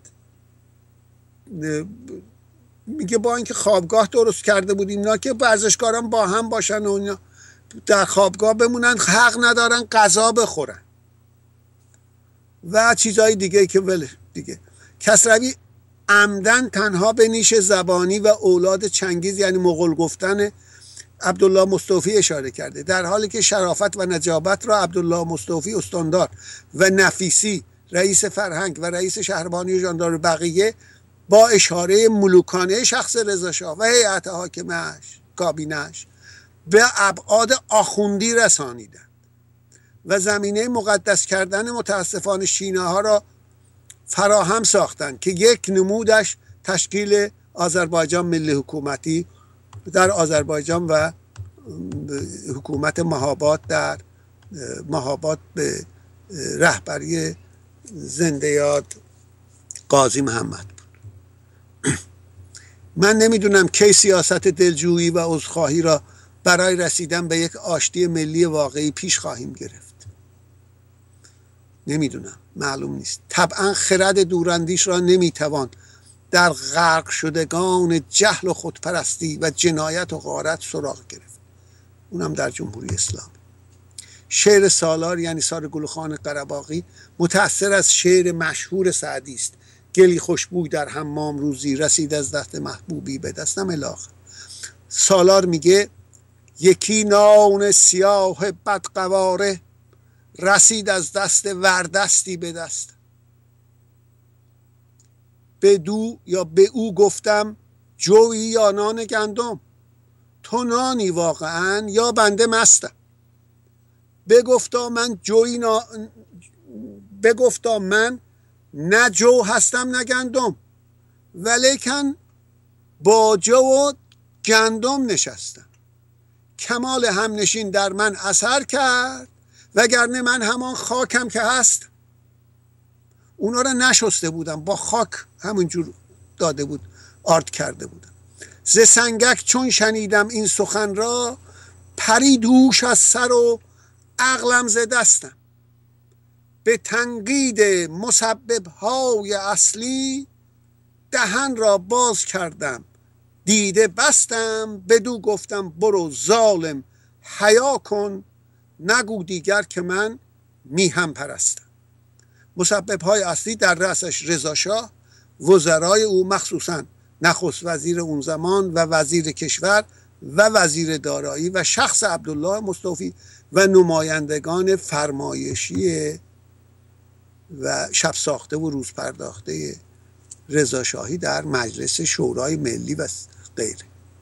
میگه با اینکه خوابگاه درست کرده بودیم اینا که ورزشکاران با هم باشن و اینا در خوابگاه بمونن، حق ندارن غذا بخورن و چیزهای دیگه که ولی دیگه. کسروی عمدن تنها به نیش زبانی و اولاد چنگیز یعنی مغول گفتن عبدالله مصطفی اشاره کرده، در حالی که شرافت و نجابت را عبدالله مصطفی استاندار و نفیسی رئیس فرهنگ و رئیس شهربانی ژاندارم بقیه با اشاره ملوکانه شخص رضا شاه و هیئت حاکمش کابینش به ابعاد آخوندی رسانیدند و زمینه مقدس کردن متاسفانه شینه ها را فراهم ساختند که یک نمودش تشکیل آذربایجان ملی حکومتی در آذربایجان و حکومت مهاباد در مهاباد به رهبری زنده یاد قاضی محمد بود. من نمیدونم کی سیاست دلجویی و عذرخواهی را برای رسیدن به یک آشتی ملی واقعی پیش خواهیم گرفت. نمیدونم، معلوم نیست. طبعا خرد دوراندیش را نمیتوان در غرق شدگان جهل و خودپرستی و جنایت و غارت سراغ گرفت، اونم در جمهوری اسلامی. شعر سالار یعنی سار گلخان قره‌باغی متأثر از شعر مشهور سعدی است، گلی خوشبوی در حمام روزی رسید از دست محبوبی به دستم الاخر. سالار میگه یکی نان سیاه بدقواره رسید از دست وردستی به دست، به دو یا به او گفتم جویی یا نان گندم، تو نانی واقعا یا بنده مستم. بگفتا من جویی نا... بگفتا من نه جو هستم نه گندم، ولیکن با جو و گندم نشستم. کمال همنشین در من اثر کرد وگرنه من همان خاکم که هست. اونا را نشسته بودم، با خاک همونجور داده بود، آرد کرده بودم. ز سنگک چون شنیدم این سخن را، پری دوش از سر و عقلم ز دستم. به تنقید مسبب های اصلی، دهن را باز کردم دیده بستم. بدو گفتم برو ظالم حیا کن، نگو دیگر که من میهم پرستم. مسبب های اصلی در رأسش رضا شاه، وزرای او مخصوصا نخست وزیر اون زمان و وزیر کشور و وزیر دارایی و شخص عبدالله مصطفی و نمایندگان فرمایشی و شب ساخته و روز پرداخته رضا شاهی در مجلس شورای ملی و غیره.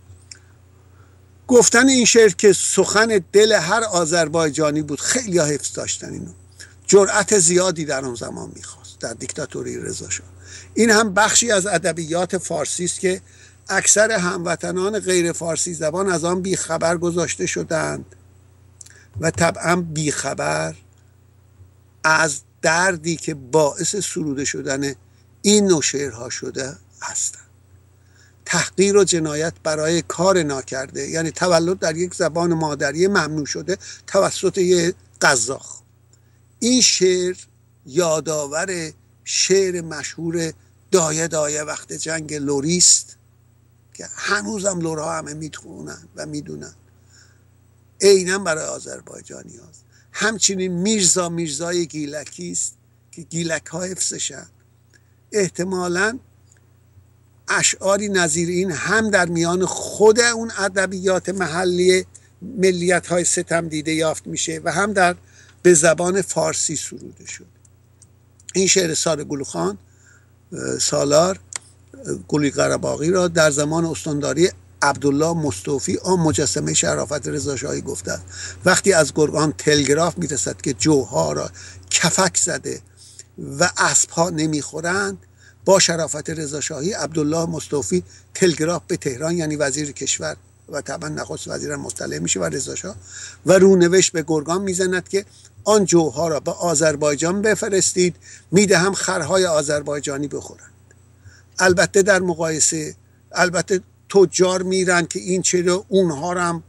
گفتن این شعر که سخن دل هر آذربایجانی بود، خیلی ها حفظ داشتن اینو. جرأت زیادی در اون زمان میخواست در دیکتاتوری رضا شاه. این هم بخشی از ادبیات فارسی است که اکثر هموطنان غیر فارسی زبان از آن بیخبر گذاشته شدند و طبعا بیخبر از دردی که باعث سروده شدن این نوع شعرها شده هستند. تحقیر و جنایت برای کار ناکرده، یعنی تولد در یک زبان مادری ممنوع شده توسط یک قزاق. این شعر یادآور شعر مشهور دایه دایه وقت جنگ لوریست که هنوزم لورها همه میتونن و میدونن، عیناً برای آذربایجانی هست. همچنین میرزا میرزای گیلکی است که گیلک ها حفظشن. احتمالاً اشعاری نظیر این هم در میان خود اون ادبیات محلی ملیت های ستم دیده یافت میشه و هم در به زبان فارسی سروده شد. این شعر سار گلخان سالار گلی قره‌باغی را در زمان استانداری عبدالله مستوفی آن مجسمه شرافت رضاشاهی گفته است وقتی از گرگان تلگراف میرسد که جوها را کفک زده و اسبها نمیخورند، با شرافت رضاشاهی عبدالله مستوفی تلگراف به تهران یعنی وزیر کشور و طبعا نخست وزیر مطلع میشه و رضاشاه و رونوشت به گرگان میزند که آن جوها را به آذربایجان بفرستید، میدهم خرهای آذربایجانی بخورند. البته در مقایسه البته تجار میرن که این چرا اونها را هم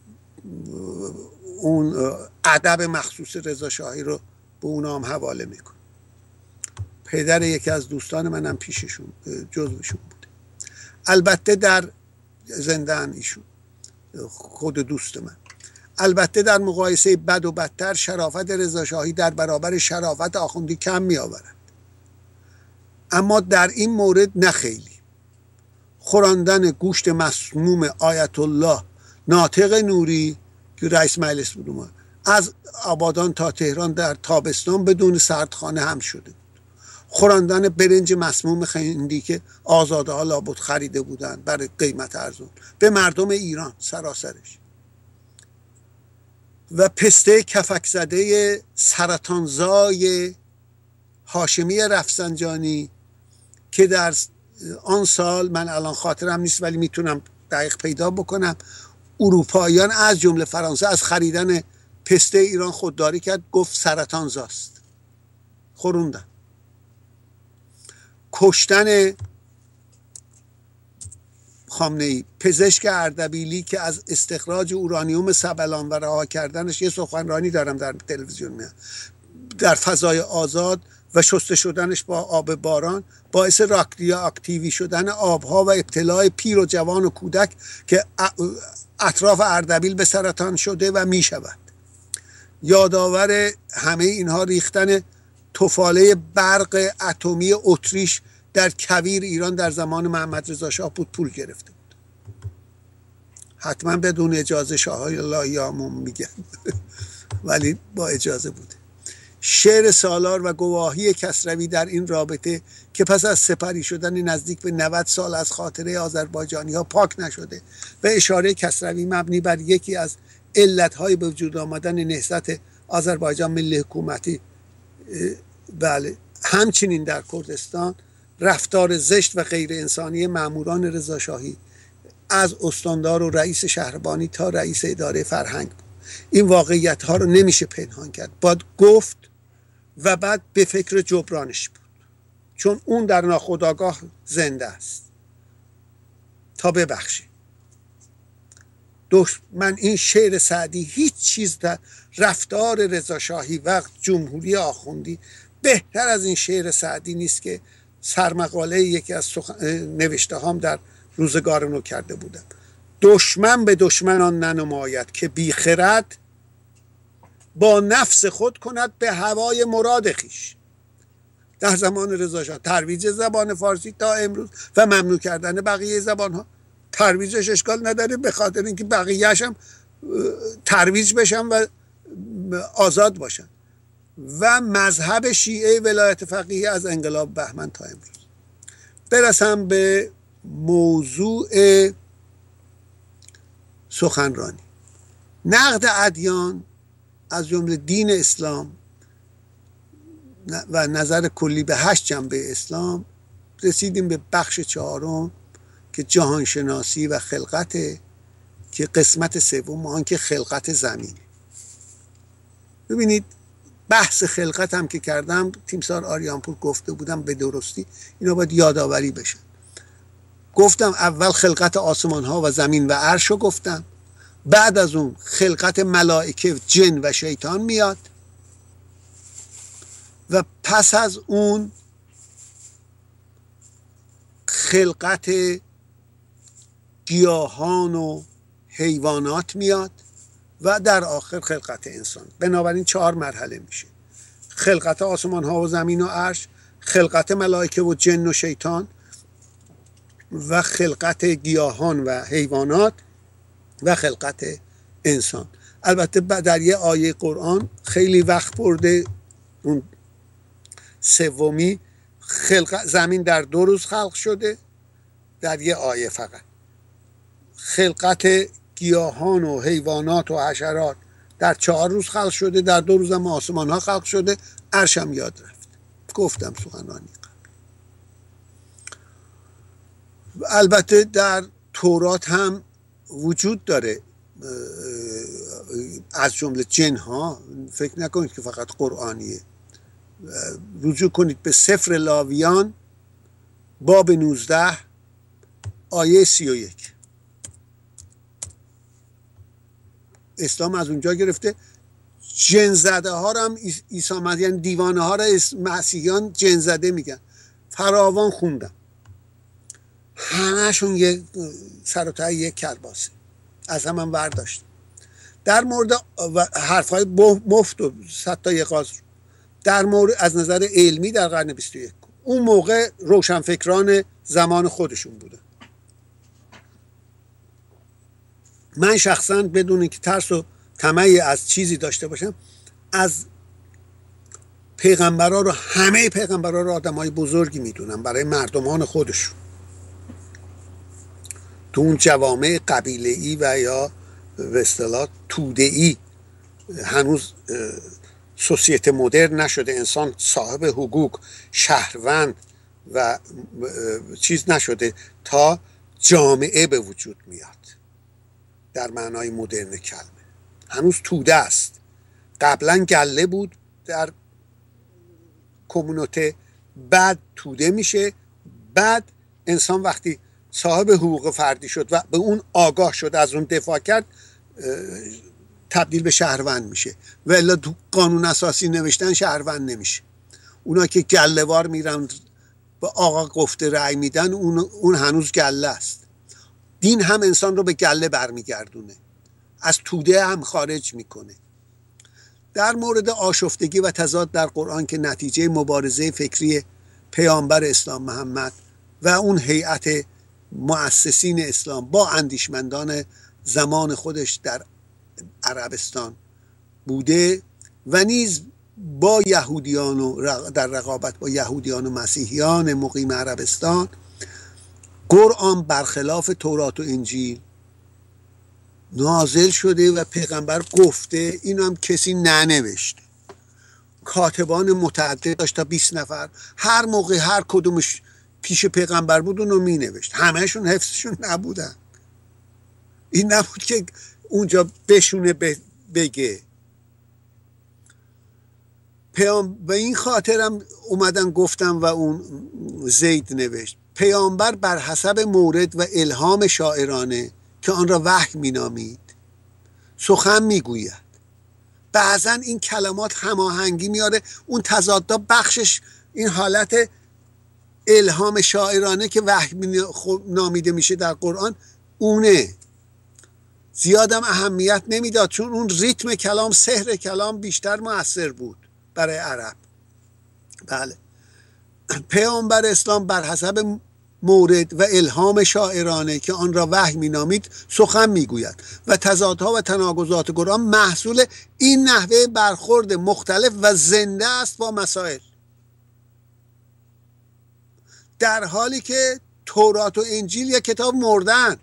اون ادب مخصوص رضاشاهی رو به اونها هم حواله میکن. پدر یکی از دوستان منم پیششون جزوشون بوده. البته در زندان ایشون خود دوست من. البته در مقایسه بد و بدتر شرافت رضاشاهی در برابر شرافت آخوندی کم می آورد. اما در این مورد نه خیلی. خوراندن گوشت مسموم آیت الله ناطق نوری که رئیس مجلس بود از آبادان تا تهران در تابستان بدون سردخانه هم شده بود. خوراندن برنج مسموم خندی که آزاده ها لابد خریده بودند برای قیمت ارزون به مردم ایران سراسرش. و پسته کفک زده سرطانزای هاشمی رفسنجانی که در آن سال من الان خاطرم نیست ولی میتونم دقیق پیدا بکنم، اروپاییان از جمله فرانسه از خریدن پسته ایران خودداری کرد، گفت سرطانزاست، خوروندن. کشتن خامنه‌ای، پزشک اردبیلی که از استخراج اورانیوم سبلان و رها کردنش یه سخنرانی دارم در تلویزیون میاد در فضای آزاد و شسته شدنش با آب باران باعث راکتیوی شدن آبها و ابتلاع پیر و جوان و کودک که اطراف اردبیل به سرطان شده و می شود. یادآور همه اینها ریختن تفاله برق اتمی اتریش در کویر ایران در زمان محمد رضا شاه بود، پول گرفته بود. حتما بدون اجازه شاههای اللهیامون میگن ولی با اجازه بوده. شعر سالار و گواهی کسروی در این رابطه که پس از سپری شدن نزدیک به نود سال از خاطره آذربایجانی ها پاک نشده و اشاره کسروی مبنی بر یکی از علتهای به وجود آمدن نهضت آذربایجان ملی حکومتی. بله، همچنین در کردستان رفتار زشت و غیر انسانی ماموران رضاشاهی از استاندار و رئیس شهربانی تا رئیس اداره فرهنگ بود. این واقعیت ها رو نمیشه پنهان کرد، باید گفت و بعد به فکر جبرانش بود، چون اون در ناخودآگاه زنده است تا ببخشه. من این شعر سعدی هیچ چیز در رفتار رضاشاهی و جمهوری آخوندی بهتر از این شعر سعدی نیست که سرمقاله یکی از نوشته هام در روزگارانو کرده بودم. دشمن به دشمنان ننماید که بی خرد با نفس خود کند به هوای مراد خیش. در زمان رضاشاه ترویج زبان فارسی تا امروز و ممنوع کردن بقیه زبان ها. ترویجش اشکال نداره به خاطر اینکه بقیه‌اش هم ترویج بشن و آزاد باشن. و مذهب شیعه ولایت فقیه از انقلاب بهمن تا امروز. برسم به موضوع سخنرانی. نقد ادیان از جمله دین اسلام و نظر کلی به هشت جنبه اسلام. رسیدیم به بخش چهارم که جهانشناسی و خلقت، که قسمت سوم آن که خلقت زمین. ببینید بحث خلقت هم که کردم تیمسار آریانپور گفته بودم به درستی، اینا باید یادآوری بشه. گفتم اول خلقت آسمان ها و زمین و عرش رو گفتم، بعد از اون خلقت ملائکه، جن و شیطان میاد و پس از اون خلقت گیاهان و حیوانات میاد و در آخر خلقت انسان. بنابراین چهار مرحله میشه: خلقت آسمان ها و زمین و عرش، خلقت ملائکه و جن و شیطان و خلقت گیاهان و حیوانات و خلقت انسان. البته در یه آیه قرآن خیلی وقت برده، اون سومی خلق زمین در دو روز خلق شده در یه آیه فقط. خلقت گیاهان و حیوانات و حشرات در چهار روز خلق شده، در دو روز هم آسمان ها خلق شده، عرشم یاد رفت. گفتم سخنرانی قبل. البته در تورات هم وجود داره، از جمله جن ها. فکر نکنید که فقط قرآنیه. رجوع کنید به سفر لاویان باب نوزده آیه سی و یک. اسلام از اونجا گرفته. جن زده ها رو هم عیسی مسیح، یعنی دیوانه ها را مسیحیان جن زده میگن. فراوان خوندم، همهشون یک سر و ته یک کلباسه، از هم هم ورداشت. در مورد حرفهای مفت و صد تا یقاز در مورد از نظر علمی در قرن بیست و یک، اون موقع روشنفکران زمان خودشون بوده. من شخصا بدون اینکه ترس و طمعی از چیزی داشته باشم، از پیغمبرا رو، همه پیغمبرا رو آدمای بزرگی میدونم برای مردمان خودشون. تو اون جوامع قبیله‌ای و یا به اصطلاح توده‌ای هنوز سوسیته مدرن نشده، انسان صاحب حقوق، شهروند و چیز نشده تا جامعه به وجود میاد در معنای مدرن کلمه. هنوز توده است. قبلا گله بود در کمونیته، بعد توده میشه، بعد انسان وقتی صاحب حقوق فردی شد و به اون آگاه شد، از اون دفاع کرد، تبدیل به شهروند میشه. و الا تو قانون اساسی نوشتن شهروند نمیشه. اونا که گله‌وار میرن به آقا گفته رأی میدن، اون, اون هنوز گله است. دین هم انسان رو به گله برمیگردونه، از توده هم خارج میکنه. در مورد آشفتگی و تضاد در قرآن که نتیجه مبارزه فکری پیامبر اسلام محمد و اون هیئت مؤسسین اسلام با اندیشمندان زمان خودش در عربستان بوده و نیز با یهودیان و در رقابت با یهودیان و مسیحیان مقیم عربستان، قرآن برخلاف تورات و انجیل نازل شده و پیغمبر گفته. اینو هم کسی ننوشته. کاتبان متعدد داشت تا بیست نفر، هر موقع هر کدومش پیش پیغمبر بود اونو می نوشت. همهشون حفظشون نبودن. این نبود که اونجا بشونه بگه. پیام به این خاطرم اومدن گفتم و اون زید نوشت: پیامبر بر حسب مورد و الهام شاعرانه که آن را وحی می نامید سخن می گوید. بعضا این کلمات هماهنگی میاره، اون تضادا بخشش این حالت الهام شاعرانه که وحی نامیده میشه در قرآن اونه. زیادم اهمیت نمیداد، چون اون ریتم کلام، سحر کلام بیشتر مؤثر بود برای عرب. بله، پیامبر اسلام بر حسب مورد و الهام شاعرانه که آن را وحی مینامید سخن میگوید و تضادها و تناقضات قرآن محصول این نحوه برخورد مختلف و زنده است با مسائل، در حالی که تورات و انجیل یک کتاب مردن.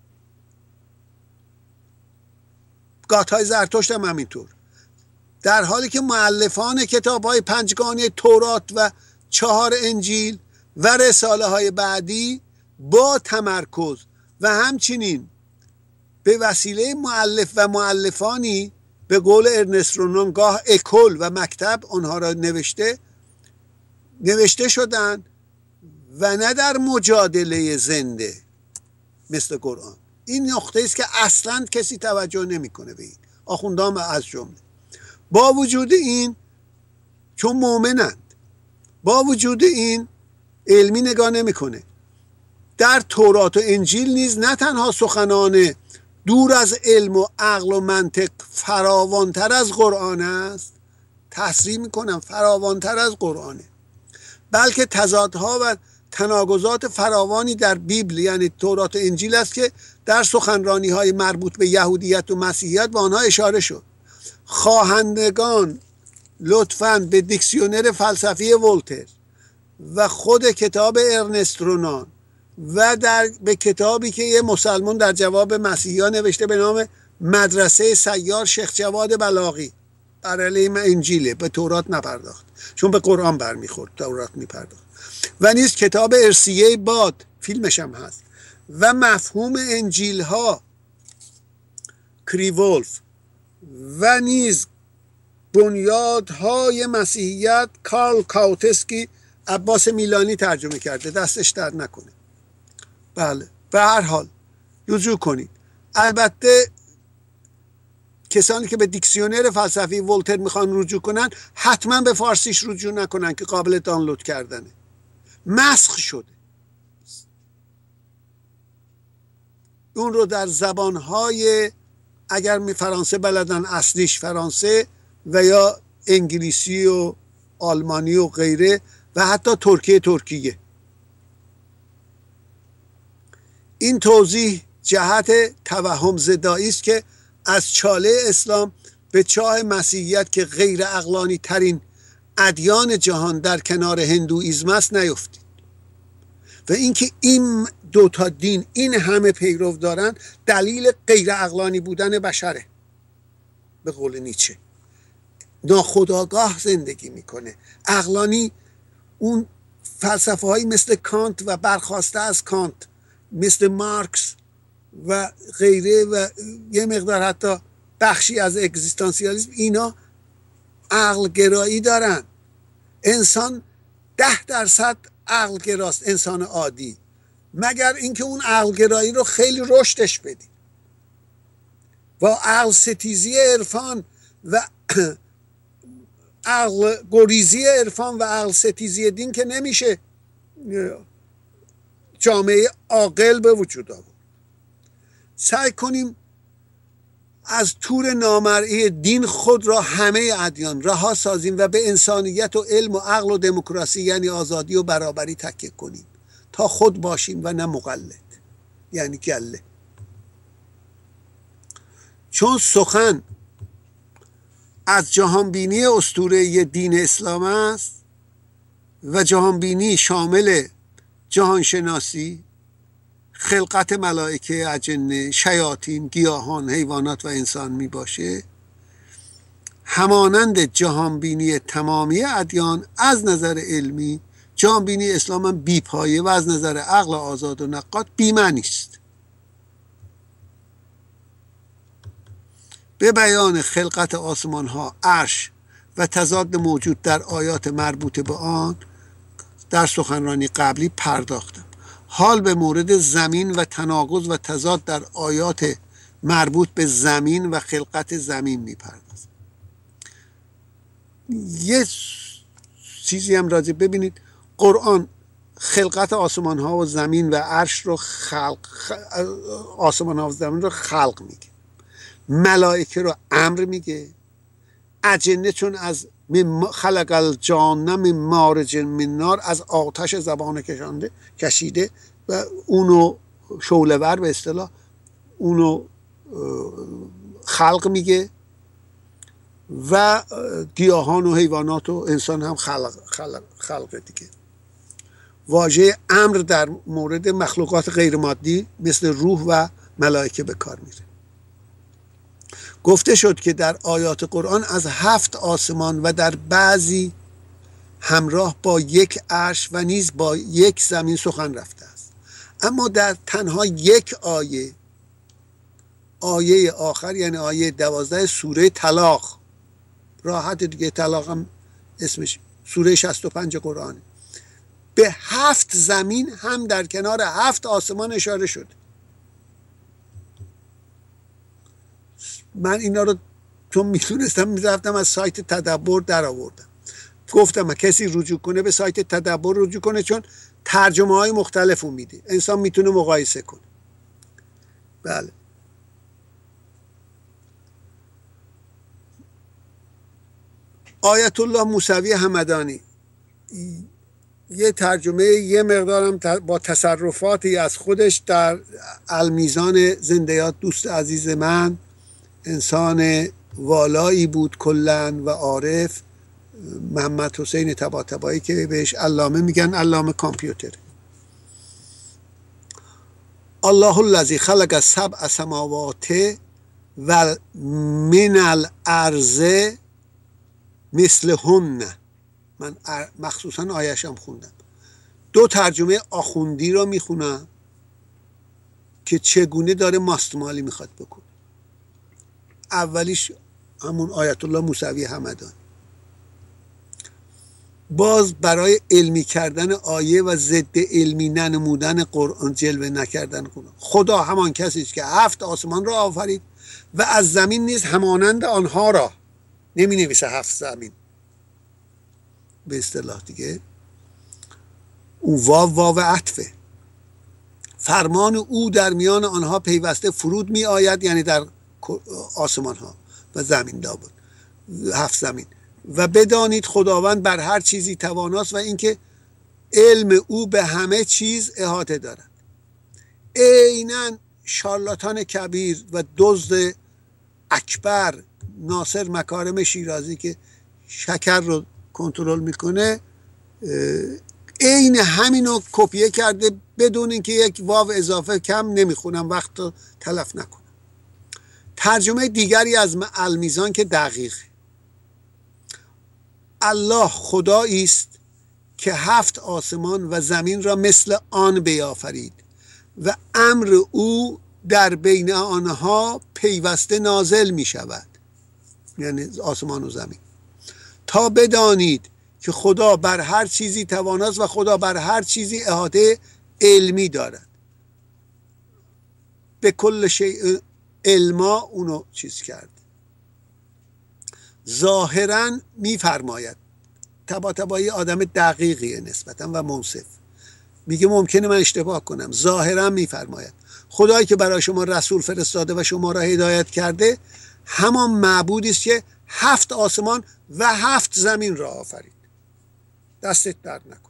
گاتهای زرتشت هم همینطور. در حالی که مؤلفان کتاب‌های پنجگانه تورات و چهار انجیل و رساله های بعدی با تمرکز و همچنین به وسیله مؤلف و مؤلفانی به قول ارنست رونان گاه اکل و مکتب آنها را نوشته نوشته شدن و نه در مجادله زنده مثل قرآن. این نقطه است که اصلا کسی توجه نمیکنه به این، آخوندان از جمله. با وجود این، چون مؤمنند، با وجود این علمی نگاه نمیکنه. در تورات و انجیل نیز نه تنها سخنان دور از علم و عقل و منطق فراوانتر از قرآن است، تصریح میکنم فراوانتر از قرآنه، بلکه تضادها و تناقضات فراوانی در بیبل یعنی تورات و انجیل است که در سخنرانی های مربوط به یهودیت و مسیحیت به آنها اشاره شد. خواهندگان لطفاً به دیکسیونر فلسفی ولتر و خود کتاب ارنست رونان و در به کتابی که یه مسلمان در جواب مسیحا نوشته به نام مدرسه سیار شیخ جواد بلاغی، بر علیه انجیله، به تورات نپرداخت چون به قرآن برمیخورد، تورات میپرداخت. و نیز کتاب ارسیه باد، فیلمش هم هست، و مفهوم انجیل ها کریولف، و نیز بنیادهای مسیحیت کارل کاوتسکی عباس میلانی ترجمه کرده، دستش در نکنه. بله به هر حال رجوع کنید. البته کسانی که به دیکسیونر فلسفی ولتر میخوان رجوع کنن حتما به فارسیش رجوع نکنن که قابل دانلود کردنه، مسخ شده. اون رو در زبانهای اگر می فرانسه بلدن اصلیش فرانسه و یا انگلیسی و آلمانی و غیره و حتی ترکیه ترکیه. این توضیح جهت توهم زدایی است که از چاله اسلام به چاه مسیحیت که غیر عقلانی ترین ادیان جهان در کنار هندوئیسم است نیفتید. و اینکه این دو تا دین این همه پیرو دارن دلیل غیر عقلانی بودن بشره. به قول نیچه ناخودآگاه زندگی میکنه. عقلانی اون فلسفه هایی مثل کانت و برخواسته از کانت، مثل مارکس و غیره و یه مقدار حتی بخشی از اگزیستانسیالیسم، اینا عقل گرایی دارن. انسان ده درصد عقل گراست، انسان عادی، مگر اینکه اون عقل گرایی رو خیلی رشدش بدی. با عقل ستیزی عرفان و عقل گریزی عرفان و عقل ستیزی دین که نمیشه جامعه عاقل به وجود آورد. سعی کنیم از تور نامرئی دین خود را همه ادیان رها سازیم و به انسانیت و علم و عقل و دموکراسی یعنی آزادی و برابری تکیه کنیم تا خود باشیم و نه مقلد یعنی گله. چون سخن از جهانبینی اسطوره دین اسلام است و جهانبینی شامل جهانشناسی، خلقت ملائکه، اجنه، شیاطین، گیاهان، حیوانات و انسان می باشه، همانند جهانبینی تمامی ادیان از نظر علمی جهانبینی اسلام هم بی پایه و از نظر عقل آزاد و نقاد بی معنی است. به بیان خلقت آسمان ها، عرش و تضاد موجود در آیات مربوط به آن در سخنرانی قبلی پرداختم. حال به مورد زمین و تناقض و تضاد در آیات مربوط به زمین و خلقت زمین میپردازم. یه چیزی هم راضی ببینید، قرآن خلقت آسمان ها و زمین و عرش رو خلق، آسمان ها و زمین رو خلق میگه، ملائکه رو امر میگه، اجنه چون از خلق الجان من مارج من نار از آتش زبانه کشانده کشیده و اونو شعله‌ور به اصطلاح اونو خلق میگه و گیاهان و حیوانات و انسان هم خلق خلق خلق دیگه. واژه امر در مورد مخلوقات غیر مادی مثل روح و ملائکه به کار میره. گفته شد که در آیات قرآن از هفت آسمان و در بعضی همراه با یک عرش و نیز با یک زمین سخن رفته است، اما در تنها یک آیه، آیه آخر یعنی آیه دوازده سوره طلاق، راحت دیگه طلاق هم اسمش، سوره شصت و پنج قرآن، به هفت زمین هم در کنار هفت آسمان اشاره شد. من اینا رو چون میتونستم میرفتم از سایت تدبر در آوردم، گفتم کسی رجوع کنه به سایت تدبر رجوع کنه چون ترجمه های مختلف رو میده، انسان میتونه مقایسه کنه. بله آیت الله موسوی همدانی یه ترجمه یه مقدارم با تصرفاتی از خودش در المیزان زنده‌یاد، دوست عزیز من، انسان والایی بود کلن و عارف، محمد حسین طباطبایی که بهش علامه میگن، علامه کامپیوتر. الله الذی خلق سبع سماوات و من الارض مثلهن. من مخصوصا آیه‌شم خوندم. دو ترجمه آخوندی رو میخونم که چگونه داره ماستمالی میخواد بکنه. اولیش همون آیت الله موسوی همدان، باز برای علمی کردن آیه و ضد علمی ننمودن قرآن، جلوه نکردن قرآن. خدا همان کسی است که هفت آسمان را آفرید و از زمین نیز همانند آنها را. نمی نویسه هفت زمین به اصطلاح دیگه، او واو واو عطفه. فرمان او در میان آنها پیوسته فرود می آید، یعنی در آسمان ها و زمین دابد، هفت زمین. و بدانید خداوند بر هر چیزی تواناست و اینکه علم او به همه چیز احاطه دارد. عیناً شارلاتان کبیر و دزد اکبر ناصر مکارم شیرازی که شکر رو کنترل میکنه، عین همینو کپیه کرده بدون اینکه یک واو اضافه کم. نمیخونم وقت رو تلف نکنم. ترجمه دیگری از المیزان که دقیق: الله خدایی است که هفت آسمان و زمین را مثل آن بیافرید و امر او در بین آنها پیوسته نازل می شود، یعنی آسمان و زمین، تا بدانید که خدا بر هر چیزی تواناست و خدا بر هر چیزی احاطه علمی دارد. به کل شیء علما اونو چیز کرد. ظاهرا میفرماید، طبا طبایی آدم دقیقیه نسبتا و منصف، میگه ممکنه من اشتباه کنم. ظاهرا میفرماید خدایی که برای شما رسول فرستاده و شما را هدایت کرده همان معبودی است که هفت آسمان و هفت زمین را آفرید. دستت درد نکن.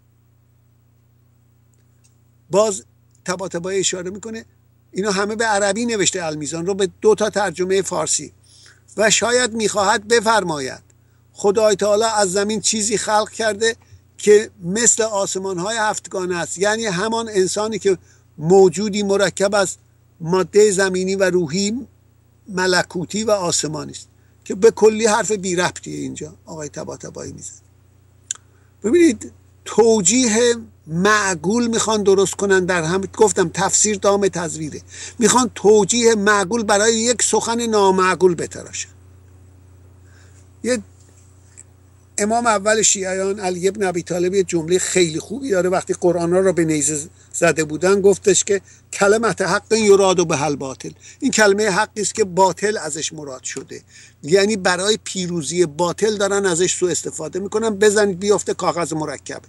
باز طبا طبایی اشاره میکنه اینا همه به عربی نوشته المیزان رو، به دو تا ترجمه فارسی. و شاید میخواهد بفرماید خدای تعالی از زمین چیزی خلق کرده که مثل آسمان های هفتگانه است، یعنی همان انسانی که موجودی مرکب از ماده زمینی و روحی، ملکوتی و آسمانی است، که به کلی حرف بی ربطیه اینجا آقای طباطبایی میزن. ببینید توجیه معقول میخوان درست کنن، در هم گفتم تفسیر دام تزویره، میخوان توجیه معقول برای یک سخن نامعقول بتراشن. یه امام اول شیعیان علی ابن ابی طالب یه جمله خیلی خوبی داره، وقتی قرآن را به نیزه زده بودن گفتش که کلمت حق یراد به حل باطل، این کلمه حقی است که باطل ازش مراد شده، یعنی برای پیروزی باطل دارن ازش سوء استفاده میکنن، بزنید بیافته کاغذ مرکب.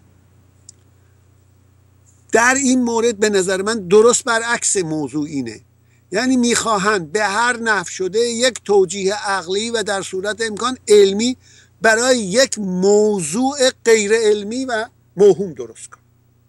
در این مورد به نظر من درست برعکس موضوع اینه، یعنی میخواهند به هر نحو شده یک توجیه عقلی و در صورت امکان علمی برای یک موضوع غیر علمی و موهوم درست کن.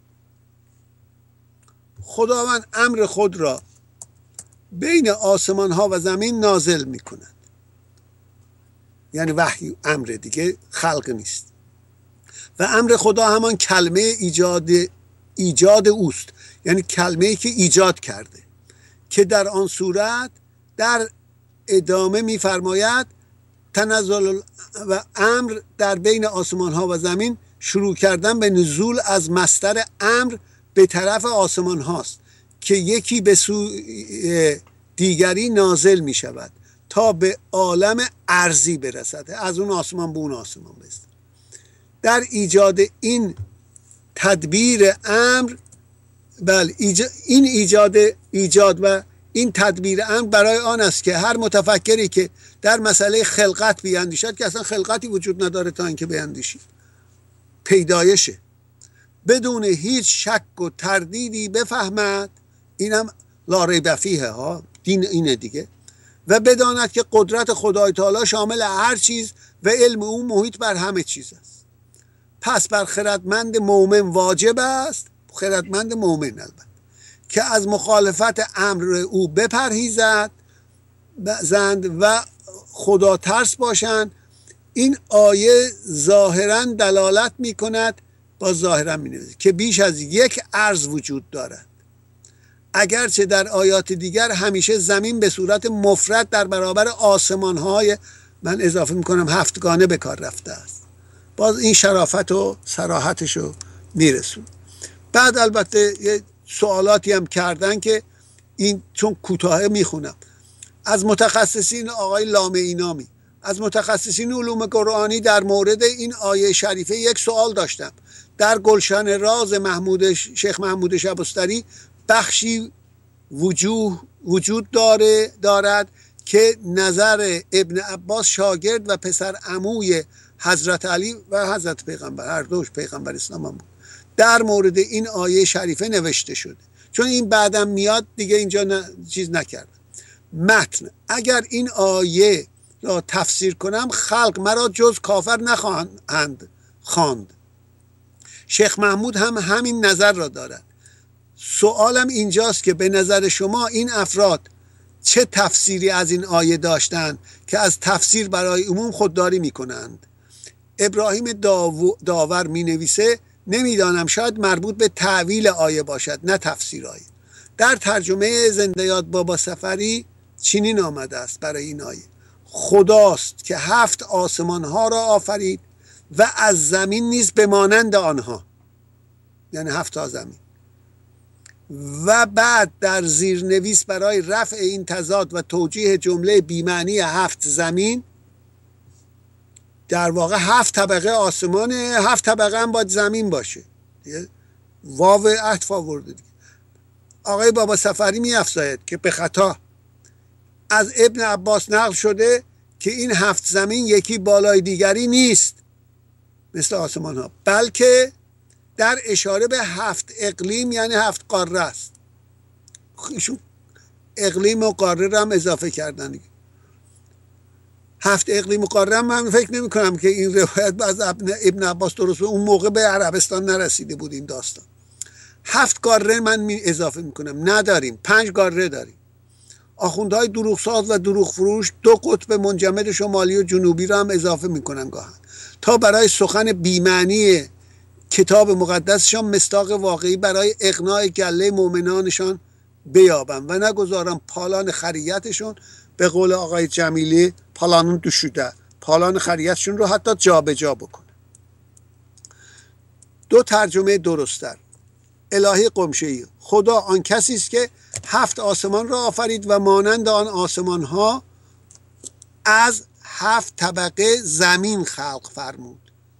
خداوند امر خود را بین آسمان ها و زمین نازل می کند، یعنی وحی امر دیگه، خلق نیست. و امر خدا همان کلمه ایجاد ایجاد اوست، یعنی کلمه‌ای که ایجاد کرده، که در آن صورت در ادامه می‌فرماید تنزل و امر در بین آسمان ها و زمین شروع کردن به نزول از مصدر امر به طرف آسمان هاست که یکی به سوی دیگری نازل می شود تا به عالم ارضی برسد، از اون آسمان به اون آسمان برسد. در ایجاد این تدبیر امر، بله ایجاد این ایجاد ایجاد و این تدبیر امر برای آن است که هر متفکری که در مسئله خلقت بیاندیشد، که اصلا خلقتی وجود نداره تا اینکه بیاندیشید، پیدایشه، بدون هیچ شک و تردیدی بفهمد، اینم لا ریب فیه ها، دین اینه دیگه، و بداند که قدرت خدای تعالی شامل هر چیز و علم او محیط بر همه چیز است. پس بر خردمند مومن واجب است، خردمند مومن البته، که از مخالفت امر او بپرهیزد زند و خدا ترس باشند. این آیه ظاهرا دلالت می کند، با ظاهرا می نویسد که بیش از یک ارض وجود دارد. اگرچه در آیات دیگر همیشه زمین به صورت مفرد در برابر آسمان‌های، من اضافه میکنم هفتگانه، به کار رفته است. باز این شرافت و صراحتش رو میرسون. بعد البته یه سوالاتی هم کردن که این چون کوتاه میخونم. از متخصصین آقای لامعی نامی، از متخصصین علوم قرآنی در مورد این آیه شریفه یک سوال داشتم. در گلشن راز محمود شیخ محمود شبستری بخشی وجوه وجود داره دارد که نظر ابن عباس شاگرد و پسر عموی حضرت علی و حضرت پیغمبر، هر دوش پیغمبر اسلام هم بود، در مورد این آیه شریفه نوشته شده. چون این بعدم میاد دیگه اینجا نه چیز نکرد. متن: اگر این آیه را تفسیر کنم خلق مرا جز کافر نخواهند خواند. شیخ محمود هم همین نظر را دارد. سوالم اینجاست که به نظر شما این افراد چه تفسیری از این آیه داشتند که از تفسیر برای عموم خودداری می کنند؟ ابراهیم داو... داور می نویسه نمیدانم، شاید مربوط به تعویل آیه باشد نه تفسیر آیه. در ترجمه زنده یاد بابا سفری چنین آمده است برای این آیه: خداست که هفت آسمان ها را آفرید و از زمین نیز به مانند آنها، یعنی هفت تا زمین. و بعد در زیرنویس برای رفع این تضاد و توجیه جمله بی‌معنی هفت زمین، در واقع هفت طبقه آسمانه، هفت طبقه هم باید زمین باشه، واو عطف آورده دیگه. آقای بابا سفری می افزاید که به خطا از ابن عباس نقل شده که این هفت زمین یکی بالای دیگری نیست مثل آسمان ها، بلکه در اشاره به هفت اقلیم یعنی هفت قاره است. ایشون اقلیم و قاره را هم اضافه کردن دیگه. هفت اقلیم و قاره هم من فکر نمی کنم که این روایت از ابن عباس درست بود. اون موقع به عربستان نرسیده بود این داستان. هفت قاره من می اضافه می کنم نداریم، پنج قاره داریم. آخوندهای دروغساز و دروغ فروش دو قطب منجمد شمالی و جنوبی را هم اضافه می کنن گاهن تا برای سخن بی‌معنی کتاب مقدسشان مصداق واقعی برای اقناع گله مؤمنانشان بیابن و نگذارن پالان خریتشون، به قول آقای جمیلی، پالانون دوشوده، پالان خریتشون رو حتی جا به جا بکنه. دو ترجمه درست‌تر: الهی قمشه‌ای: خدا آن کسی است که هفت آسمان را آفرید و مانند آن آسمان ها از هفت طبقه زمین خلق فرمود.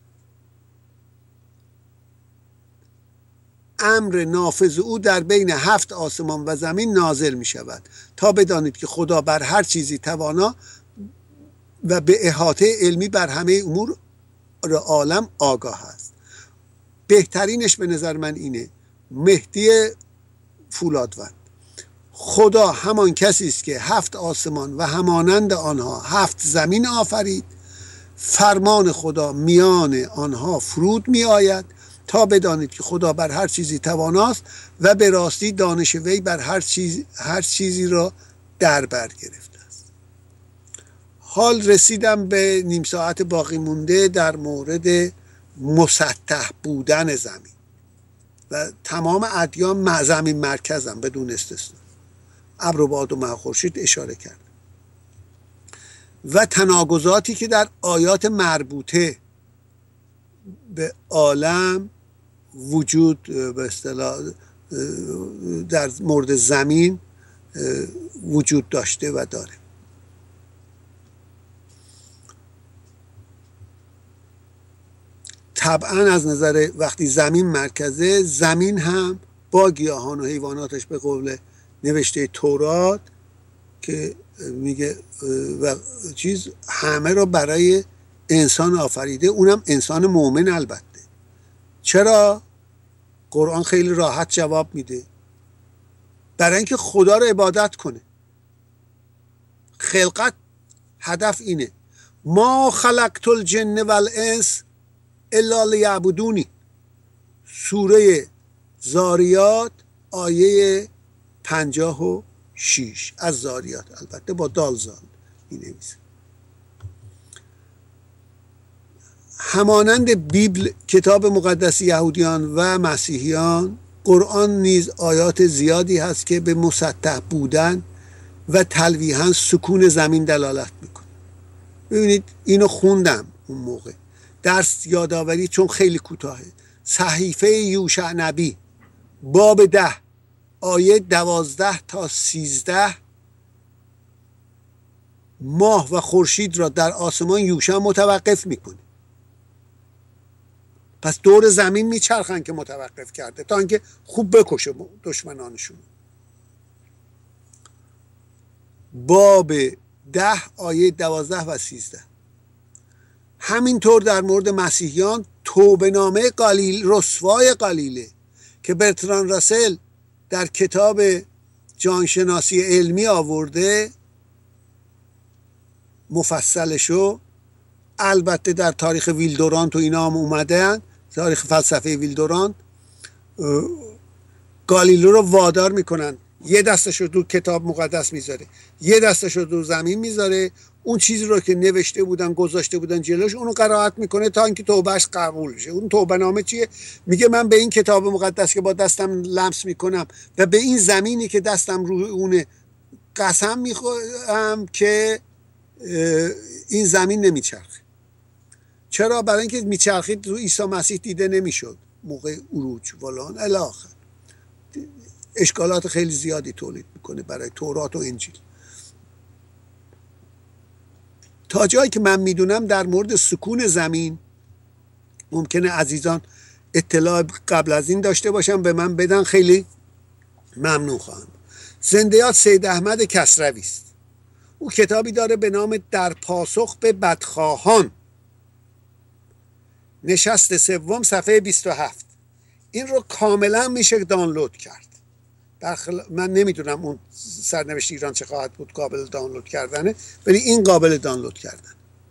امر نافذ او در بین هفت آسمان و زمین نازل می شود تا بدانید که خدا بر هر چیزی توانا و به احاطه علمی بر همه امور عالم آگاه است. بهترینش به نظر من اینه، مهدی فولادوند: خدا همان کسی است که هفت آسمان و همانند آنها هفت زمین آفرید، فرمان خدا میان آنها فرود می آید تا بدانید که خدا بر هر چیزی تواناست و به راستی دانش وی بر هر چیز هر چیزی را در بر گرفته است. حال رسیدم به نیم ساعت باقی مونده در مورد مسطح بودن زمین و تمام ادیان زمین مرکزم بدون استثنا. ابر و باد و مه و خورشید اشاره کرد و تناقضاتی که در آیات مربوطه به عالم وجود به اصطلاح در مورد زمین وجود داشته و داره. طبعا از نظر وقتی زمین مرکزه، زمین هم با گیاهان و حیواناتش به قول نوشته تورات که میگه و چیز همه را برای انسان آفریده، اونم انسان مؤمن. البته چرا؟ قرآن خیلی راحت جواب میده، برای اینکه خدا رو عبادت کنه. خلقت هدف اینه: ما خلقت الجن والانس الا لیعبدونی. سوره زاریات آیه پنجاه و شیش از زاریات، البته با دالزال می نویسه. همانند بیبل کتاب مقدس یهودیان و مسیحیان قرآن نیز آیات زیادی هست که به مسطح بودن و تلویحاً سکون زمین دلالت میکنه. ببینید اینو خوندم اون موقع درس یادآوری، چون خیلی کوتاهه. صحیفه یوشع نبی باب ده آیه دوازده تا سیزده، ماه و خورشید را در آسمان یوشع متوقف میکنه. پس دور زمین میچرخن که متوقف کرده تا اینکه خوب بکشه دشمنانشون. باب ده آیه دوازده و سیزده. همینطور در مورد مسیحیان توبه نامه قلیل رسوای قلیله که برتران راسل در کتاب جانشناسی علمی آورده مفصلشو، البته در تاریخ ویلدورانت و اینا هم اومدن، تاریخ فلسفه ویلدورانت، گالیله رو وادار میکنن یه دستش رو دو کتاب مقدس میذاره، یه دستش رو دو زمین میذاره، اون چیزی رو که نوشته بودن گذاشته بودن جلوش اونو قرائت میکنه تا اینکه توبهش قبول شه. اون توبه نامه چیه؟ میگه من به این کتاب مقدس که با دستم لمس میکنم و به این زمینی که دستم روی اونه قسم میخورم که این زمین نمیچرخه. چرا؟ برای اینکه میچرخید رو عیسی مسیح دیده نمیشد موقع عروج فلان الی آخر. اشکالات خیلی زیادی تولید میکنه برای تورات و انجیل. تا جایی که من میدونم در مورد سکون زمین ممکنه عزیزان اطلاع قبل از این داشته باشم به من بدن، خیلی ممنون خواهم. زنده یاد سید احمد کسروی است. او کتابی داره به نام در پاسخ به بدخواهان، نشست سوم صفحه بیست و هفت. این رو کاملا میشه دانلود کرد. خل... من نمیدونم اون سرنوشت ایران چه خواهد بود قابل دانلود کردنه، ولی این قابل دانلود کردن.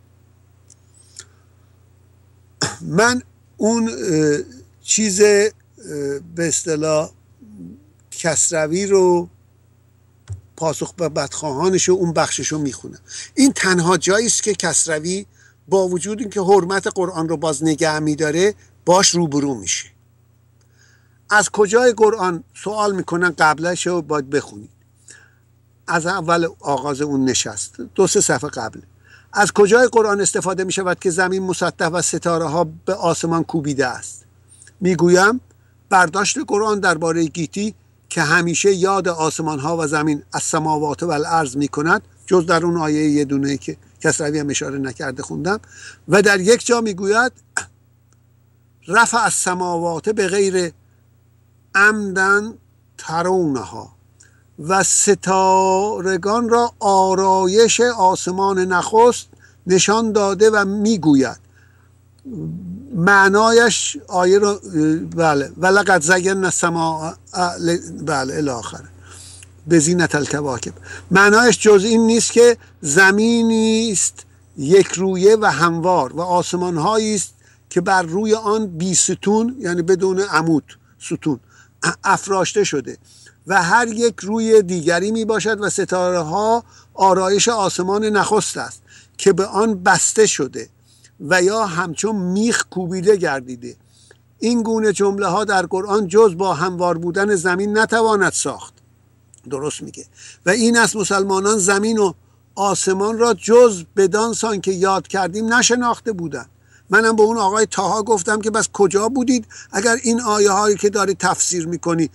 من اون چیز به اصطلاح کسروی رو پاسخ به بدخواهانش و اون بخشش رو میخونم. این تنها جایی است که کسروی با وجود اینکه حرمت قرآن رو باز نگه میداره باش روبرو میشه. از کجای قرآن سوال میکنن قبلش رو باید بخونید. از اول آغاز اون نشست دو سه صفحه قبل. از کجای قرآن استفاده میشود که زمین مسطح و ستاره ها به آسمان کوبیده است؟ میگویم برداشت قرآن درباره گیتی که همیشه یاد آسمان ها و زمین از سماوات و الارض میکند، جز در اون آیه یه دونه که کسروی هم اشاره نکرده خوندم، و در یک جا میگوید رفع از سماوات به غیر عمدن ترونها و ستارگان را آرایش آسمان نخست نشان داده و میگوید معنایش آیه رو بله ولقد زینا السماء بله الی آخر بزینت الکواکب. معنایش جز این نیست که زمینی است یک رویه و هموار و آسمان هایی است که بر روی آن بی ستون، یعنی بدون عمود ستون، افراشته شده و هر یک روی دیگری می باشد و ستاره ها آرایش آسمان نخست است که به آن بسته شده و یا همچون میخ کوبیده گردیده. این گونه جمله ها در قرآن جز با هموار بودن زمین نتواند ساخت. درست میگه. و این از مسلمانان زمین و آسمان را جز بدان سان که یاد کردیم نشناخته بودند. منم به اون آقای طاها گفتم که بس کجا بودید اگر این آیه هایی که داری تفسیر میکنی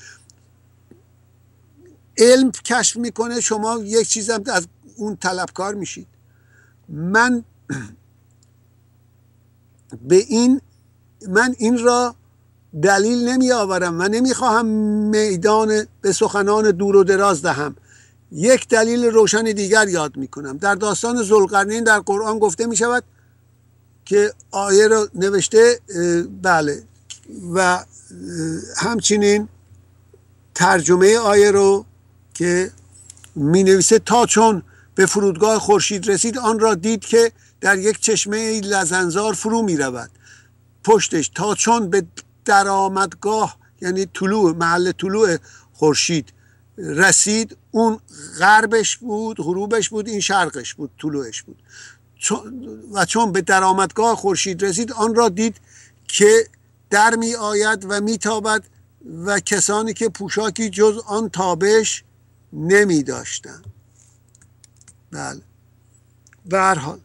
علم کشف میکنه شما یک چیز هم از اون طلبکار میشید. من به این من این را دلیل نمی آورم و نمی خواهم میدان به سخنان دور و دراز دهم. یک دلیل روشن دیگر یاد می کنم. در داستان ذوالقرنین در قرآن گفته می شود که آیه رو نوشته بله و همچنین ترجمه آیه رو که می نویسه تا چون به فرودگاه خورشید رسید آن را دید که در یک چشمه لزنزار فرو می رود. پشتش تا چون به درآمدگاه یعنی طلوع محل طلوع خورشید رسید، اون غربش بود، غروبش بود، این شرقش بود، طلوعش بود. و چون به درآمدگاه خورشید رسید آن را دید که در می آید و می تابد و کسانی که پوشاکی جز آن تابش نمی داشتن. بله، به هر حال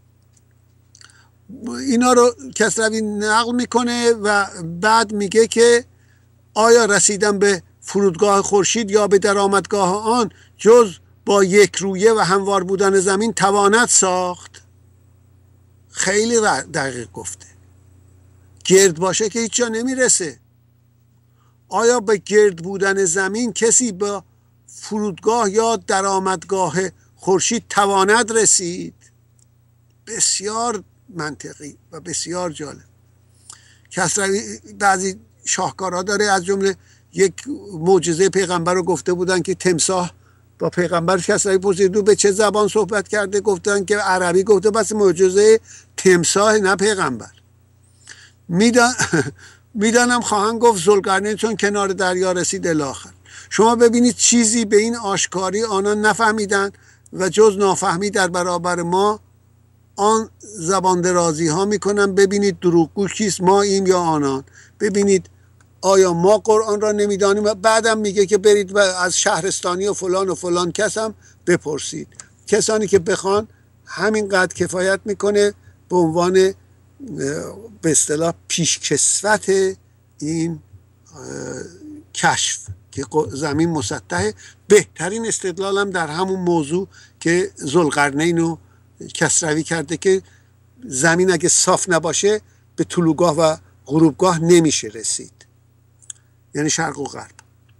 اینا رو کسروی نقل میکنه و بعد میگه که آیا رسیدن به فرودگاه خورشید یا به درآمدگاه آن جز با یک رویه و هموار بودن زمین تواند ساخت؟ خیلی دقیق گفته. گرد باشه که هیچ جا نمیرسه. آیا به گرد بودن زمین کسی با فرودگاه یا درآمدگاه خورشید تواند رسید؟ بسیار منطقی و بسیار جالب. کسروی بعضی شاهکارها داره، از جمله یک معجزه پیغمبر رو گفته بودن که تمساح با پیغمبر کسروی پرسید به چه زبان صحبت کرده، گفتن که عربی. گفته بس معجزه تمساح نه پیغمبر. میدان میدانم خواهند گفت ذوالقرنین چون کنار دریا رسید الاخر. شما ببینید چیزی به این آشکاری آنان نفهمیدند و جز نافهمی در برابر ما آن زبان درازی ها میکنن. ببینید دروغگو کیست، ما ایم یا آنان؟ ببینید آیا ما قرآن را نمیدانیم؟ و بعدم میگه که برید و از شهرستانی و فلان و فلان کس هم بپرسید. کسانی که بخوان همینقدر کفایت میکنه به عنوان به اصطلاح پیشکسوت این کشف که زمین مسطحه. بهترین استدلال هم در همون موضوع که ذوالقرنین رو کسروی کرده که زمین اگه صاف نباشه به طلوعگاه و غروبگاه نمیشه رسید، یعنی شرق و غرب.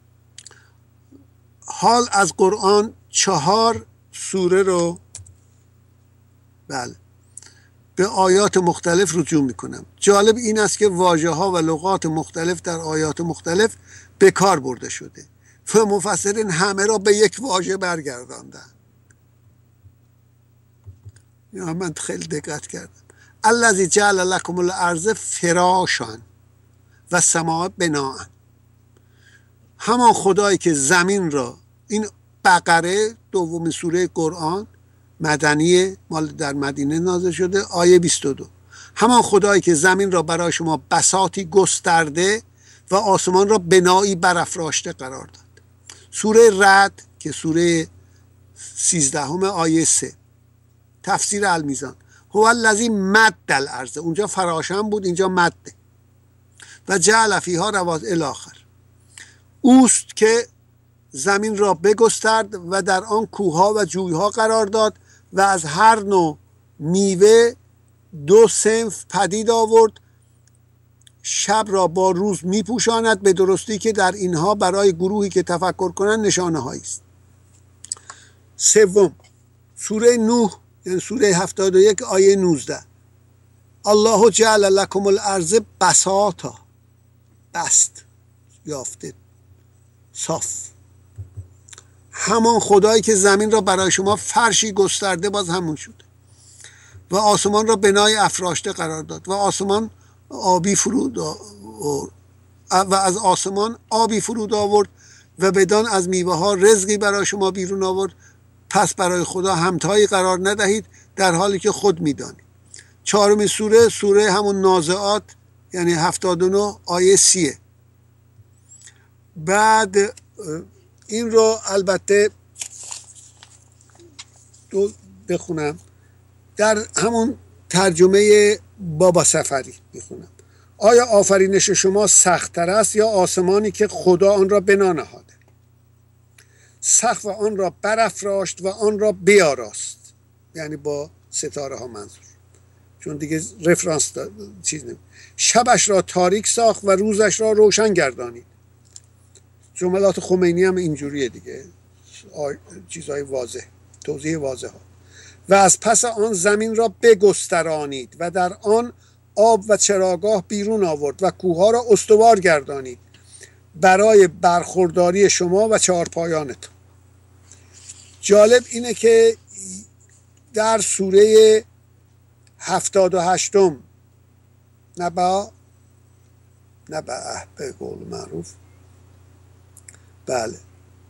حال از قرآن چهار سوره رو بله به آیات مختلف رجوع میکنم. جالب این است که واژه ها و لغات مختلف در آیات مختلف به کار برده شده و مفسرین همه را به یک واژه برگرداندن. یا من خیلی دقت کردم. الذی جعل لکم الارض فراشا و السماء بناء. همان خدایی که زمین را، این بقره دومین سوره قرآن مدنی مال در مدینه نازل شده، آیه بیست و دو. همان خدایی که زمین را برای شما بساطی گسترده و آسمان را بنایی برافراشته قرار داد. سوره رعد که سوره سیزدهم آیه سه، تفسیر المیزان. هو الذی مد الارض، اونجا فراشم بود اینجا مده. و جعل فیها رواسy الی آخر. اوست که زمین را بگسترد و در آن کوهها و جویها قرار داد و از هر نوع میوه دو صنف پدید آورد. شب را با روز میپوشاند، به درستی که در اینها برای گروهی که تفکر کنند نشانه هایی است. سوم سوره نوح یعنی سوره هفتاد و یک آیه نوزده. الله جعل لکم الارض بساطا، بست یافته صاف. همان خدایی که زمین را برای شما فرشی گسترده، باز همون شده، و آسمان را بنای افراشته قرار داد و آسمان آبی فرود آورد و از آسمان آبی فرود آورد و بدان از میوه ها رزقی برای شما بیرون آورد. پس برای خدا همتایی قرار ندهید در حالی که خود میدانید. چهارمین سوره سوره همون نازعات یعنی هفتاد و نه آیه سیه. بعد این رو البته دو بخونم در همون ترجمه بابا سفری بخونم. آیا آفرینش شما سخت‌تر است یا آسمانی که خدا آن را بنا نهاده، سقف آن را برافراشت و آن را بیاراست؟ یعنی با ستاره ها منظور، چون دیگه رفرانس چیز نمی. شبش را تاریک ساخت و روزش را روشن گردانید. جملات خمینی هم اینجوریه دیگه، چیزهای واضح، توضیح واضح ها. و از پس آن زمین را بگسترانید و در آن آب و چراگاه بیرون آورد و کوهها را استوار گردانید برای برخورداری شما و چهارپایانتان. جالب اینه که در سوره هفتاد و هشتم نبا نبا به قول معروف بله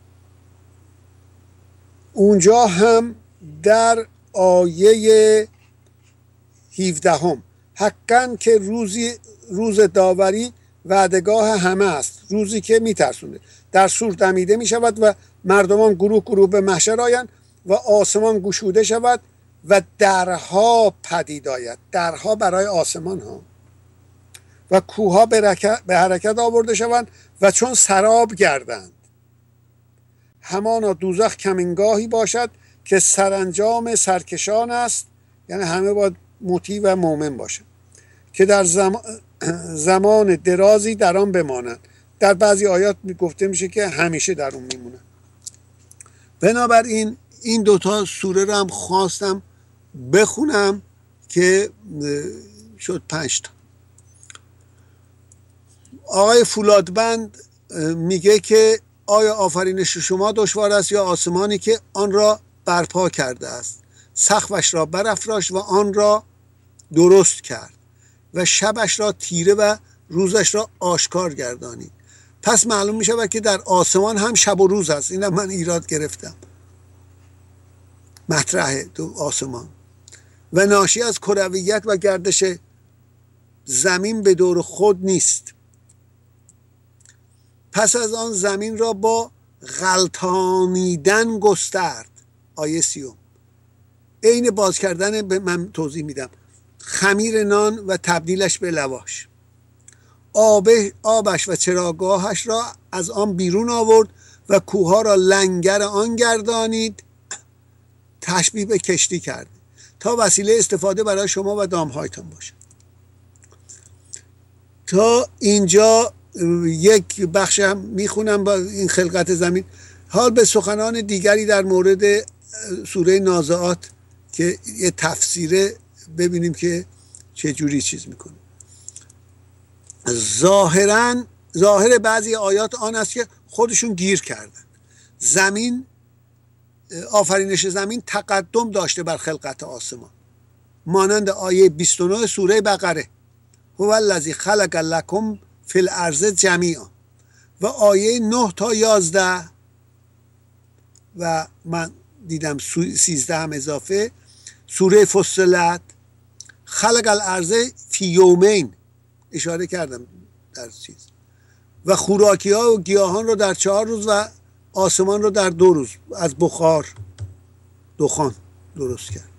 اونجا هم در آیه هفدهم حقاً که روزی روز داوری وعدگاه همه است. روزی که میترسونه. در سور دمیده میشود و مردمان گروه گروه به محشر آیند و آسمان گشوده شود و درها پدید آید. درها برای آسمان ها. و کوها به, به حرکت آورده شوند و چون سراب گردند. همانا دوزخ کمینگاهی باشد که سرانجام سرکشان است، یعنی همه باید مطیع و مؤمن باشند، که در زمان, زمان درازی در آن بمانند. در بعضی آیات گفته میشه که همیشه در اون میمونند. بنابراین این دوتا سوره رو هم خواستم بخونم که شد پنج تا. آقای فولادبند میگه که آیا آفرینش شما دشوار است یا آسمانی که آن را برپا کرده است؟ سقفش را برافراشت و آن را درست کرد و شبش را تیره و روزش را آشکار گردانید. پس معلوم می شود که در آسمان هم شب و روز هست. اینم من ایراد گرفتم. مطرحه تو آسمان و ناشی از کرویت و گردش زمین به دور خود نیست. پس از آن زمین را با غلطانیدن گسترد. آیه سیوم. عین باز کردن، به من توضیح میدم، خمیر نان و تبدیلش به لواش. آب آبش و چراگاهش را از آن بیرون آورد و کوها را لنگر آن گردانید. تشبیه به کشتی کرد تا وسیله استفاده برای شما و دامهایتان باشد. تا اینجا یک بخشم میخونم با این خلقت زمین. حال به سخنان دیگری در مورد سوره نازعات که یه تفسیره ببینیم که چه جوری چیز میکنه. ظاهرا ظاهر بعضی آیات آن است که خودشون گیر کردن. زمین، آفرینش زمین تقدم داشته بر خلقت آسمان، مانند آیه بیست و نه سوره بقره، هو الذی خلق لکم فی الارض جمیعا، و آیه نه تا یازده و من دیدم سیزده هم اضافه، سوره فصلت، خلق الارض فی یومین، اشاره کردم در چیز، و خوراکی ها و گیاهان رو در چهار روز و آسمان رو در دو روز از بخار دخان درست کرد.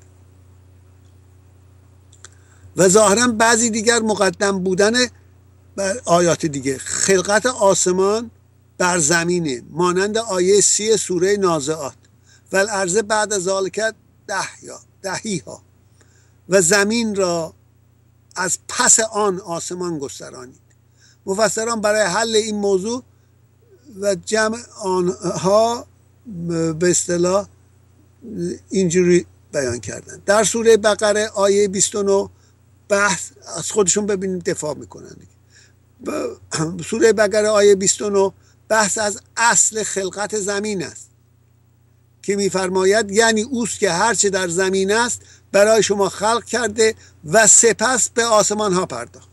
و ظاهرا بعضی دیگر مقدم بودن بر آیات دیگه. خلقت آسمان بر زمینه، مانند آیه سی سوره نازعات، و الارض بعد از ذالک دحیا دحیها، و زمین را از پس آن آسمان گسترانید. مفسران برای حل این موضوع و جمع آنها به اصطلاح اینجوری بیان کردن. در سوره بقره آیه بیست و نه بحث از خودشون ببینیم دفاع میکنن. سوره بقره آیه بیست و نه بحث از اصل خلقت زمین است که میفرماید یعنی اوست که هرچه در زمین است برای شما خلق کرده و سپس به آسمان ها پرداخت.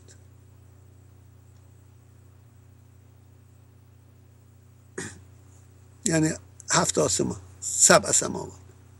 یعنی هفت آسمان، سبع سماوات.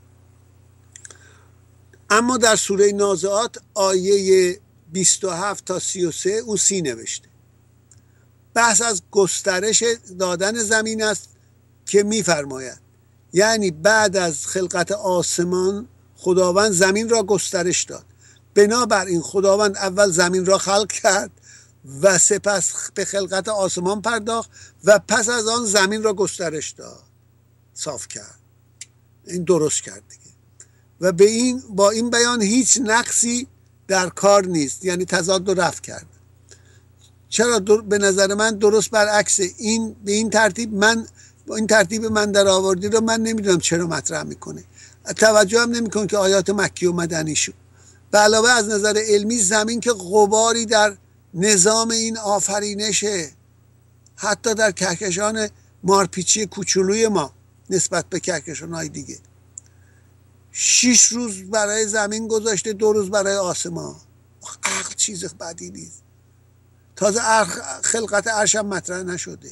اما در سوره نازعات آیه بیست و هفت تا سی و سه او سی نوشته. بحث از گسترش دادن زمین است که میفرماید یعنی بعد از خلقت آسمان خداوند زمین را گسترش داد. بنابراین خداوند اول زمین را خلق کرد و سپس به خلقت آسمان پرداخت و پس از آن زمین را گسترش داد، صاف کرد، این درست کرد دیگه. و به این با این بیان هیچ نقصی در کار نیست، یعنی تضاد رو رفع کرد. چرا؟ به نظر من درست برعکس این. به این ترتیب من با این ترتیب من در آوردی رو من نمیدونم چرا مطرح میکنه. توجه هم نمیکنه که آیات مکی و مدنی شو. به علاوه از نظر علمی زمین که غباری در نظام این آفرینشه، حتی در کهکشان مارپیچی کوچولوی ما نسبت به کهکشان‌های دیگه. شش روز برای زمین گذاشته، دو روز برای آسمان. عقل چیز بدی نیست. تازه خلقت عرش هم مطرح نشده.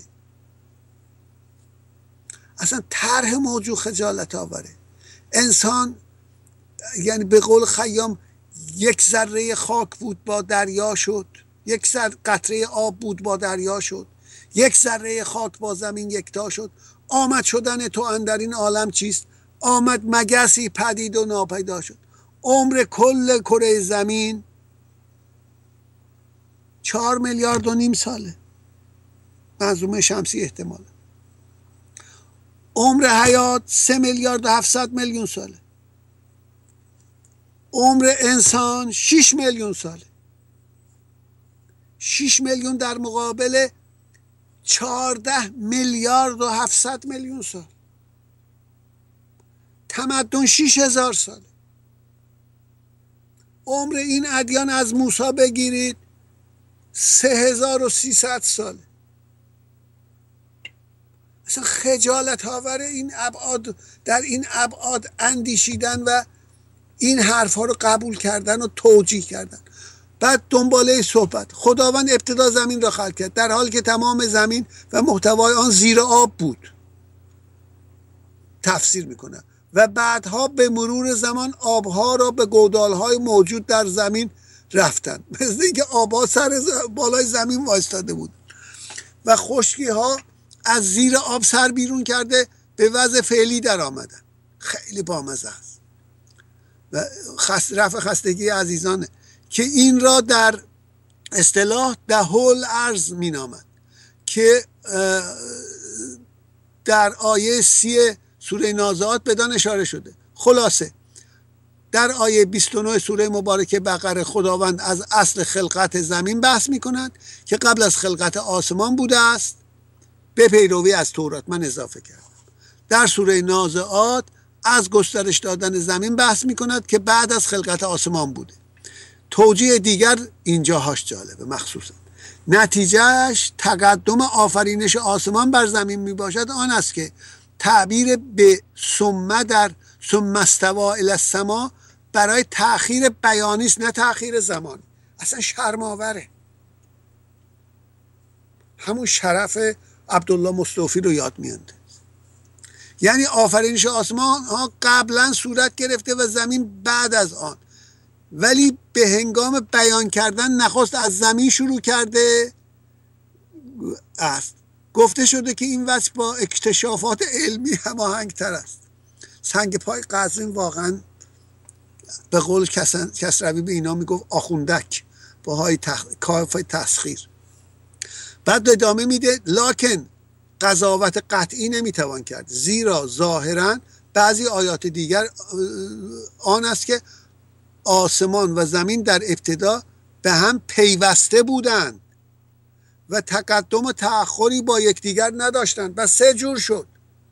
اصلا طرح موضوع خجالت آوره. انسان یعنی به قول خیام یک ذره خاک بود با دریا شد، یک ذره قطره آب بود با دریا شد، یک ذره خاک با زمین یکتا شد. آمد شدن تو اندر این عالم چیست؟ آمد مگسی پدید و ناپیدا شد. عمر کل کره زمین چهار میلیارد و نیم ساله، منظومه شمسی احتمالا. عمر حیات سه میلیارد و هفتصد میلیون ساله. عمر انسان شش میلیون ساله. شش میلیون در مقابل چهارده میلیارد و هفتصد میلیون سال. تمدن شش هزار ساله. عمر این ادیان از موسی بگیرید سه هزار و سیصد ساله. اصلا خجالت آور این ابعاد، در این ابعاد اندیشیدن و این حرف ها رو قبول کردن و توجیه کردن. بعد دنباله صحبت، خداوند ابتدا زمین را خلق کرد در حالی که تمام زمین و محتوای آن زیر آب بود. تفسیر میکنه و بعدها به مرور زمان آبها را به گودالهای موجود در زمین رفتند، مثل اینکه آبها سر بالای زمین وایستاده بود و خشکی ها از زیر آب سر بیرون کرده به وضع فعلی در آمدن. خیلی بامزه است و خست رفع خستگی عزیزانه که این را در اصطلاح دهل ارض می نامد که در آیه سی سوره نازعات بدان اشاره شده. خلاصه در آیه بیست و نه سوره مبارکه بقره خداوند از اصل خلقت زمین بحث می کند که قبل از خلقت آسمان بوده است به پیروی از تورات. من اضافه کردم. در سوره نازعات از گسترش دادن زمین بحث می کند که بعد از خلقت آسمان بوده. توجیه دیگر اینجاهاش جالبه، مخصوصا نتیجهش تقدم آفرینش آسمان بر زمین می باشد. آن است که تعبیر به ثم در ثم استوی الی السما برای تأخیر بیانی است، نه تأخیر زمان. اصلا شرم‌آوره. همون شرف عبدالله مصطفی رو یاد میانده. یعنی آفرینش آسمان ها قبلا صورت گرفته و زمین بعد از آن، ولی به هنگام بیان کردن نخست از زمین شروع کرده است. گفته شده که این وصف با اکتشافات علمی هماهنگ تر است. سنگ پای قزوین واقعا به قول کسروی به اینا میگفت آخوندک با های تخ... کاف تسخیر. بعد ادامه میده لکن قضاوت قطعی نمیتوان کرد، زیرا ظاهرا بعضی آیات دیگر آن است که آسمان و زمین در ابتدا به هم پیوسته بودند و تقدم و تأخری با یکدیگر نداشتند و سه جور شد.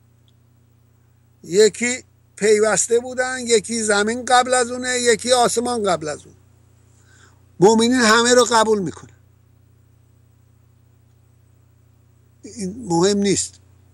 یکی پیوسته بودن، یکی زمین قبل از اونه، یکی آسمان قبل از اون. مؤمنین همه رو قبول میکنه. این مهم نیست.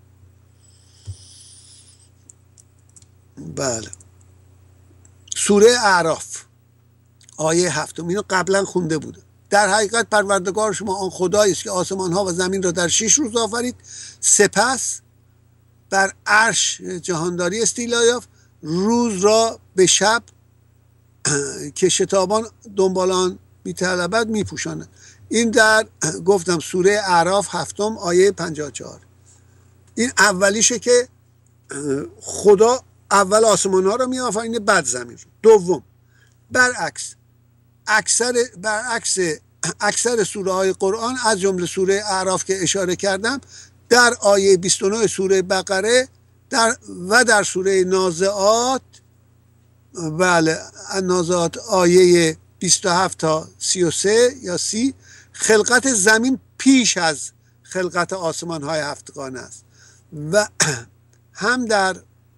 بله. سوره اعراف آیه هفتم اینو قبلا خونده بوده. در حقیقت پروردگار شما آن خدایی است که آسمان ها و زمین را در شش روز آفرید، سپس بر عرش جهانداری استیلا یافت، روز را به شب که شتابان دنبال آن میطلبد میپوشاند. این در گفتم سوره اعراف هفتم آیه پنجاه و چهار. این اولیشه که خدا اول آسمان ها رو می آفرینه بعد زمین رو. دوم برعکس اکثر برعکس اکثر سوره های قرآن از جمله سوره اعراف که اشاره کردم در آیه بیست و نه سوره بقره در و در سوره نازعات، بله نازعات آیه بیست و هفت تا سی و سه یا سی، خلقت زمین پیش از خلقت آسمان های هفتگانه است و هم در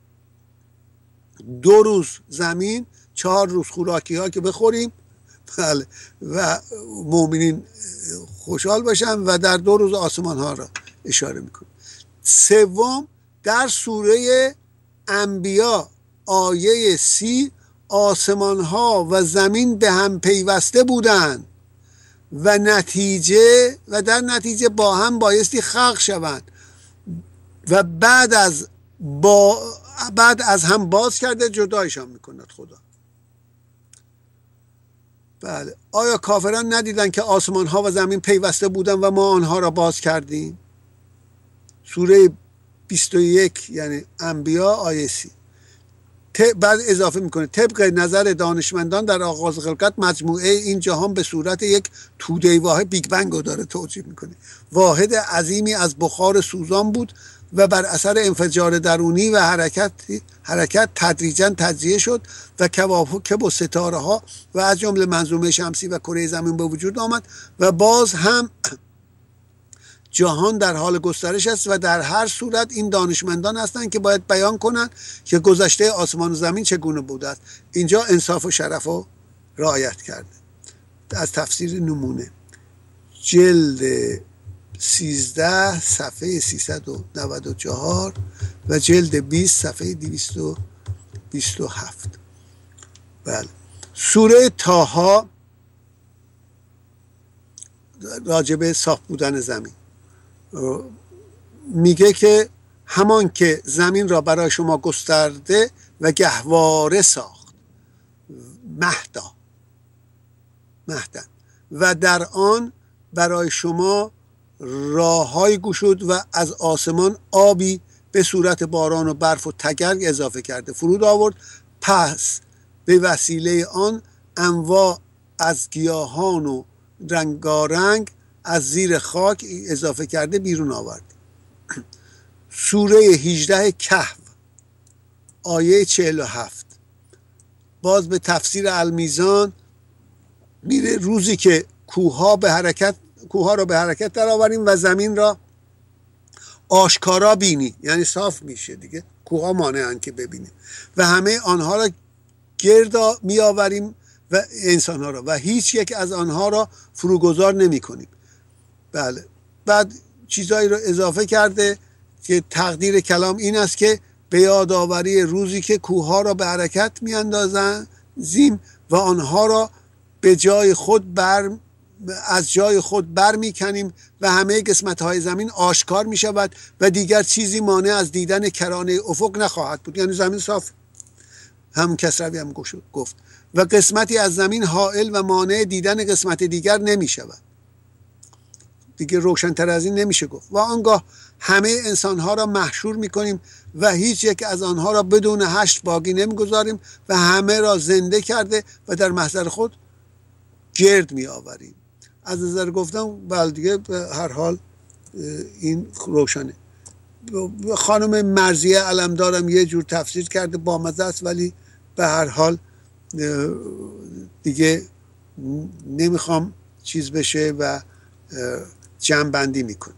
دو روز زمین چهار روز خوراکی ها که بخوریم بله و مؤمنین خوشحال باشن و در دو روز آسمان ها را اشاره میکنه. سوم در سوره انبیا آیه سی آسمان ها و زمین به هم پیوسته بودند و نتیجه و در نتیجه با هم بایستی خلق شوند و بعد از با بعد از هم باز کرده جدایشان میکند خدا. بله. آیا کافران ندیدن که آسمان ها و زمین پیوسته بودن و ما آنها را باز کردیم؟ سوره بیست و یک یعنی انبیا آیه سی. بعد اضافه میکنه طبق نظر دانشمندان در آغاز خلقت مجموعه این جهان به صورت یک توده واحد بیگ بنگ رو داره توجیه میکنه. واحد عظیمی از بخار سوزان بود و بر اثر انفجار درونی و حرکت حرکت تدریجاً تجزیه شد و کواکب و ستاره ها و از جمله منظومه شمسی و کره زمین به وجود آمد و باز هم جهان در حال گسترش است و در هر صورت این دانشمندان هستند که باید بیان کنند که گذشته آسمان و زمین چگونه بوده است. اینجا انصاف و شرف رو رعایت کرده. از تفسیر نمونه جلد سیزده صفحه سیصد و نود و چهار و جلد بیست صفحه دویست و بیست و هفت. بله. سوره طه راجب صاف بودن زمین میگه که همان که زمین را برای شما گسترده و گهواره ساخت مهدا مهدن و در آن برای شما راههای گشود و از آسمان آبی به صورت باران و برف و تگرگ اضافه کرده فرود آورد. پس به وسیله آن انواع از گیاهان و رنگارنگ از زیر خاک اضافه کرده بیرون آورد. سوره هجده کهف آیه چهل و هفت باز به تفسیر المیزان میره روزی که کوهها به حرکت کوهها را به حرکت در آوریم و زمین را آشکارا بینی، یعنی صاف میشه دیگه، کوهها مانعن که ببینیم و همه آنها را گرد می آوریم و انسانها را و هیچ یک از آنها را فروگذار نمی کنیم. بله. بعد چیزایی رو اضافه کرده که تقدیر کلام این است که به یادآوری روزی که کوهها را به حرکت می اندازن زیم و آنها را به جای خود بر از جای خود بر می کنیم و همه قسمت های زمین آشکار می شود و دیگر چیزی مانع از دیدن کرانه افق نخواهد بود. یعنی زمین صاف، همون کسروی هم گفت، و قسمتی از زمین حائل و مانع دیدن قسمت دیگر نمی شود. دیگه روشن‌تر از این نمیشه گفت. و آنگاه همه انسانها را محشور میکنیم و هیچ یک از آنها را بدون حشر باقی نمیگذاریم و همه را زنده کرده و در محضر خود گرد می آوریم. از نظر گفتم بله دیگه به هر حال این روشنه. خانم مرضیه علمدارم یه جور تفسیر کرده با مزه است، ولی به هر حال دیگه نمیخوام چیز بشه و جمع بندی میکنه.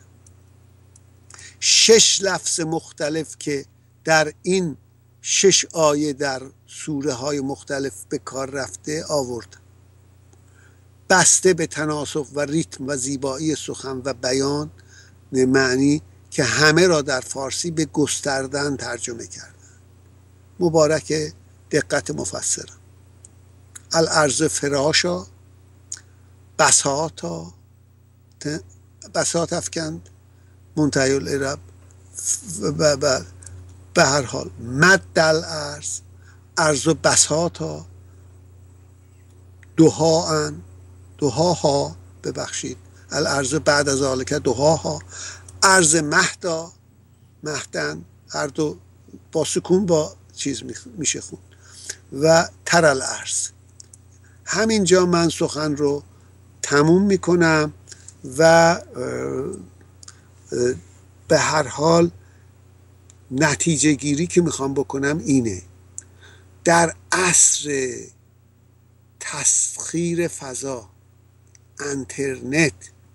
شش لفظ مختلف که در این شش آیه در سوره های مختلف به کار رفته آورد، بسته به تناسب و ریتم و زیبایی سخن و بیان معنی که همه را در فارسی به گستردن ترجمه کردن. مبارک دقت مفسران. الارض فراشا بساطا بساط افکند منتهی العرب و به هر حال مد الارض ارض و بساطا دهاان دهاها ببخشید الارض بعد از ذالک دهاها ارض مهدا مهدن هر دو با سکون با چیز میشه خوند و تر الارض. همینجا من سخن رو تموم میکنم و به هر حال نتیجه گیری که میخوام بکنم اینه: در عصر تسخیر فضا، اینترنت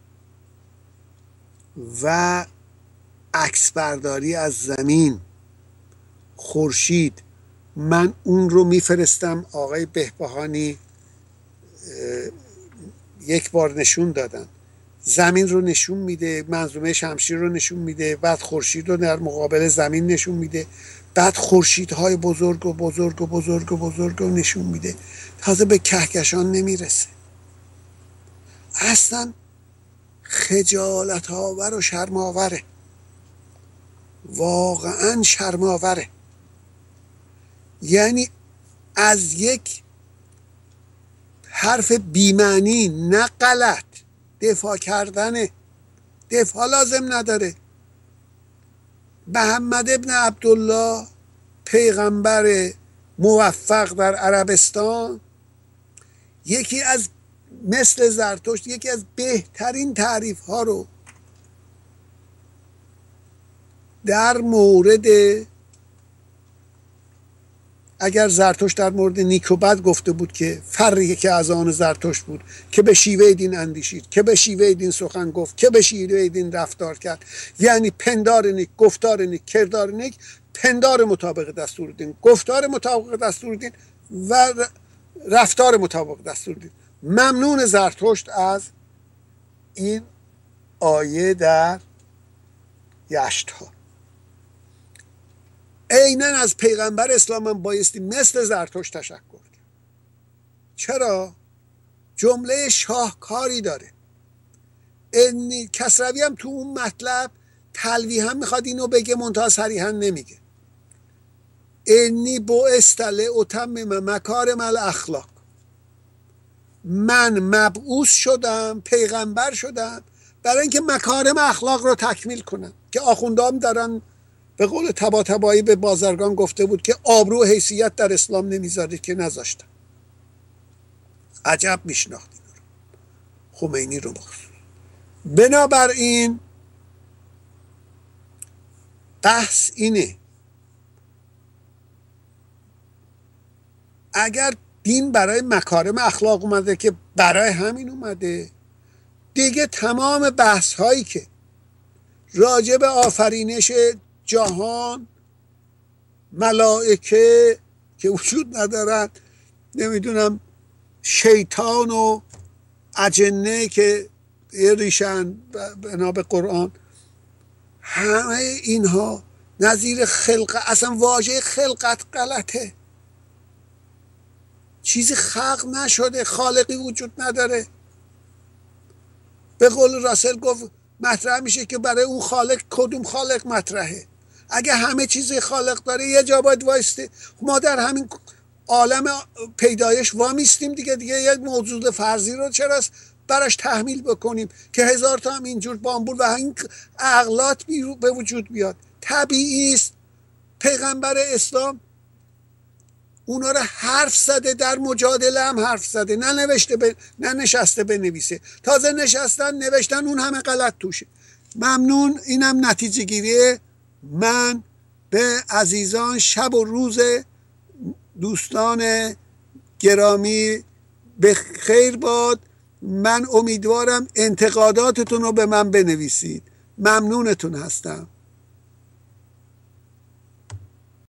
و عکس برداری از زمین، خورشید، من اون رو میفرستم. آقای بهبهانی یک بار نشون دادن، زمین رو نشون میده، منظومه شمسی رو نشون میده، بعد خورشید رو در مقابل زمین نشون میده، بعد خورشیدهای بزرگ و بزرگ و بزرگ و بزرگ رو نشون میده، تازه به کهکشان نمیرسه. اصلا خجالت آور و شرماوره، واقعا شرماوره. یعنی از یک حرف بیمعنی نه غلط دفاع کردنه. دفاع لازم نداره. محمد ابن عبدالله پیغمبر موفق در عربستان یکی از مثل زرتشت یکی از بهترین تعریف ها رو در مورد، اگر زرتشت در مورد نیک و بد گفته بود که فری که از آن زرتشت بود که به شیوه دین اندیشید، که به شیوه دین سخن گفت، که به شیوه دین رفتار کرد، یعنی پندار نیک، گفتار نیک، کردار نیک، پندار مطابق دستور دین، گفتار مطابق دستور دین و رفتار مطابق دستور دین. ممنون زرتشت از این آیه در یشت ها. عیناً از پیغمبر اسلام هم بایستی مثل زرتشت تشکر کرد. چرا؟ جمله شاهکاری داره. انی کسروی هم تو اون مطلب تلویح هم میخواد اینو بگه، منتها صریحاً نمیگه. انی بعثت لاتمم مکارم الاخلاق، من مبعوث شدم، پیغمبر شدم برای اینکه مکارم اخلاق رو تکمیل کنم. که آخوندام دارن به قول طباطبایی به بازرگان گفته بود که آبرو حیثیت در اسلام نمیذاره، که نذاشتن. عجب میشناختی رو خمینی رو بخصوص. بنابراین بحث اینه، اگر دین برای مکارم اخلاق اومده که برای همین اومده دیگه، تمام بحث هایی که راجع به آفرینش جهان، ملائکه که وجود ندارن، نمیدونم شیطان و اجنه که ریشن بنا به قرآن، همه اینها نظیر خلقت، اصلا واژه خلقت غلطه، چیزی خلق نشده، خالقی وجود نداره. به قول راسل گفت مطرح میشه که برای اون خالق کدوم خالق مطرحه؟ اگه همه چیز خالق داره یه جا باید وایسته. ما در همین عالم پیدایش وامیستیم دیگه، دیگه یک موجود فرضی رو چرا براش تحمیل بکنیم که هزار تا هم اینجور بامبول و این عقلات به وجود بیاد؟ طبیعی است. پیغمبر اسلام اونا رو حرف زده، در مجادله هم حرف زده، نه نوشته ب... نه نشسته بنویسه، تازه نشستن نوشتن اون همه غلط توشه. ممنون. اینم نتیجه گیریه. من به عزیزان شب و روز دوستان گرامی به خیر باد. من امیدوارم انتقاداتتون رو به من بنویسید. ممنونتون هستم.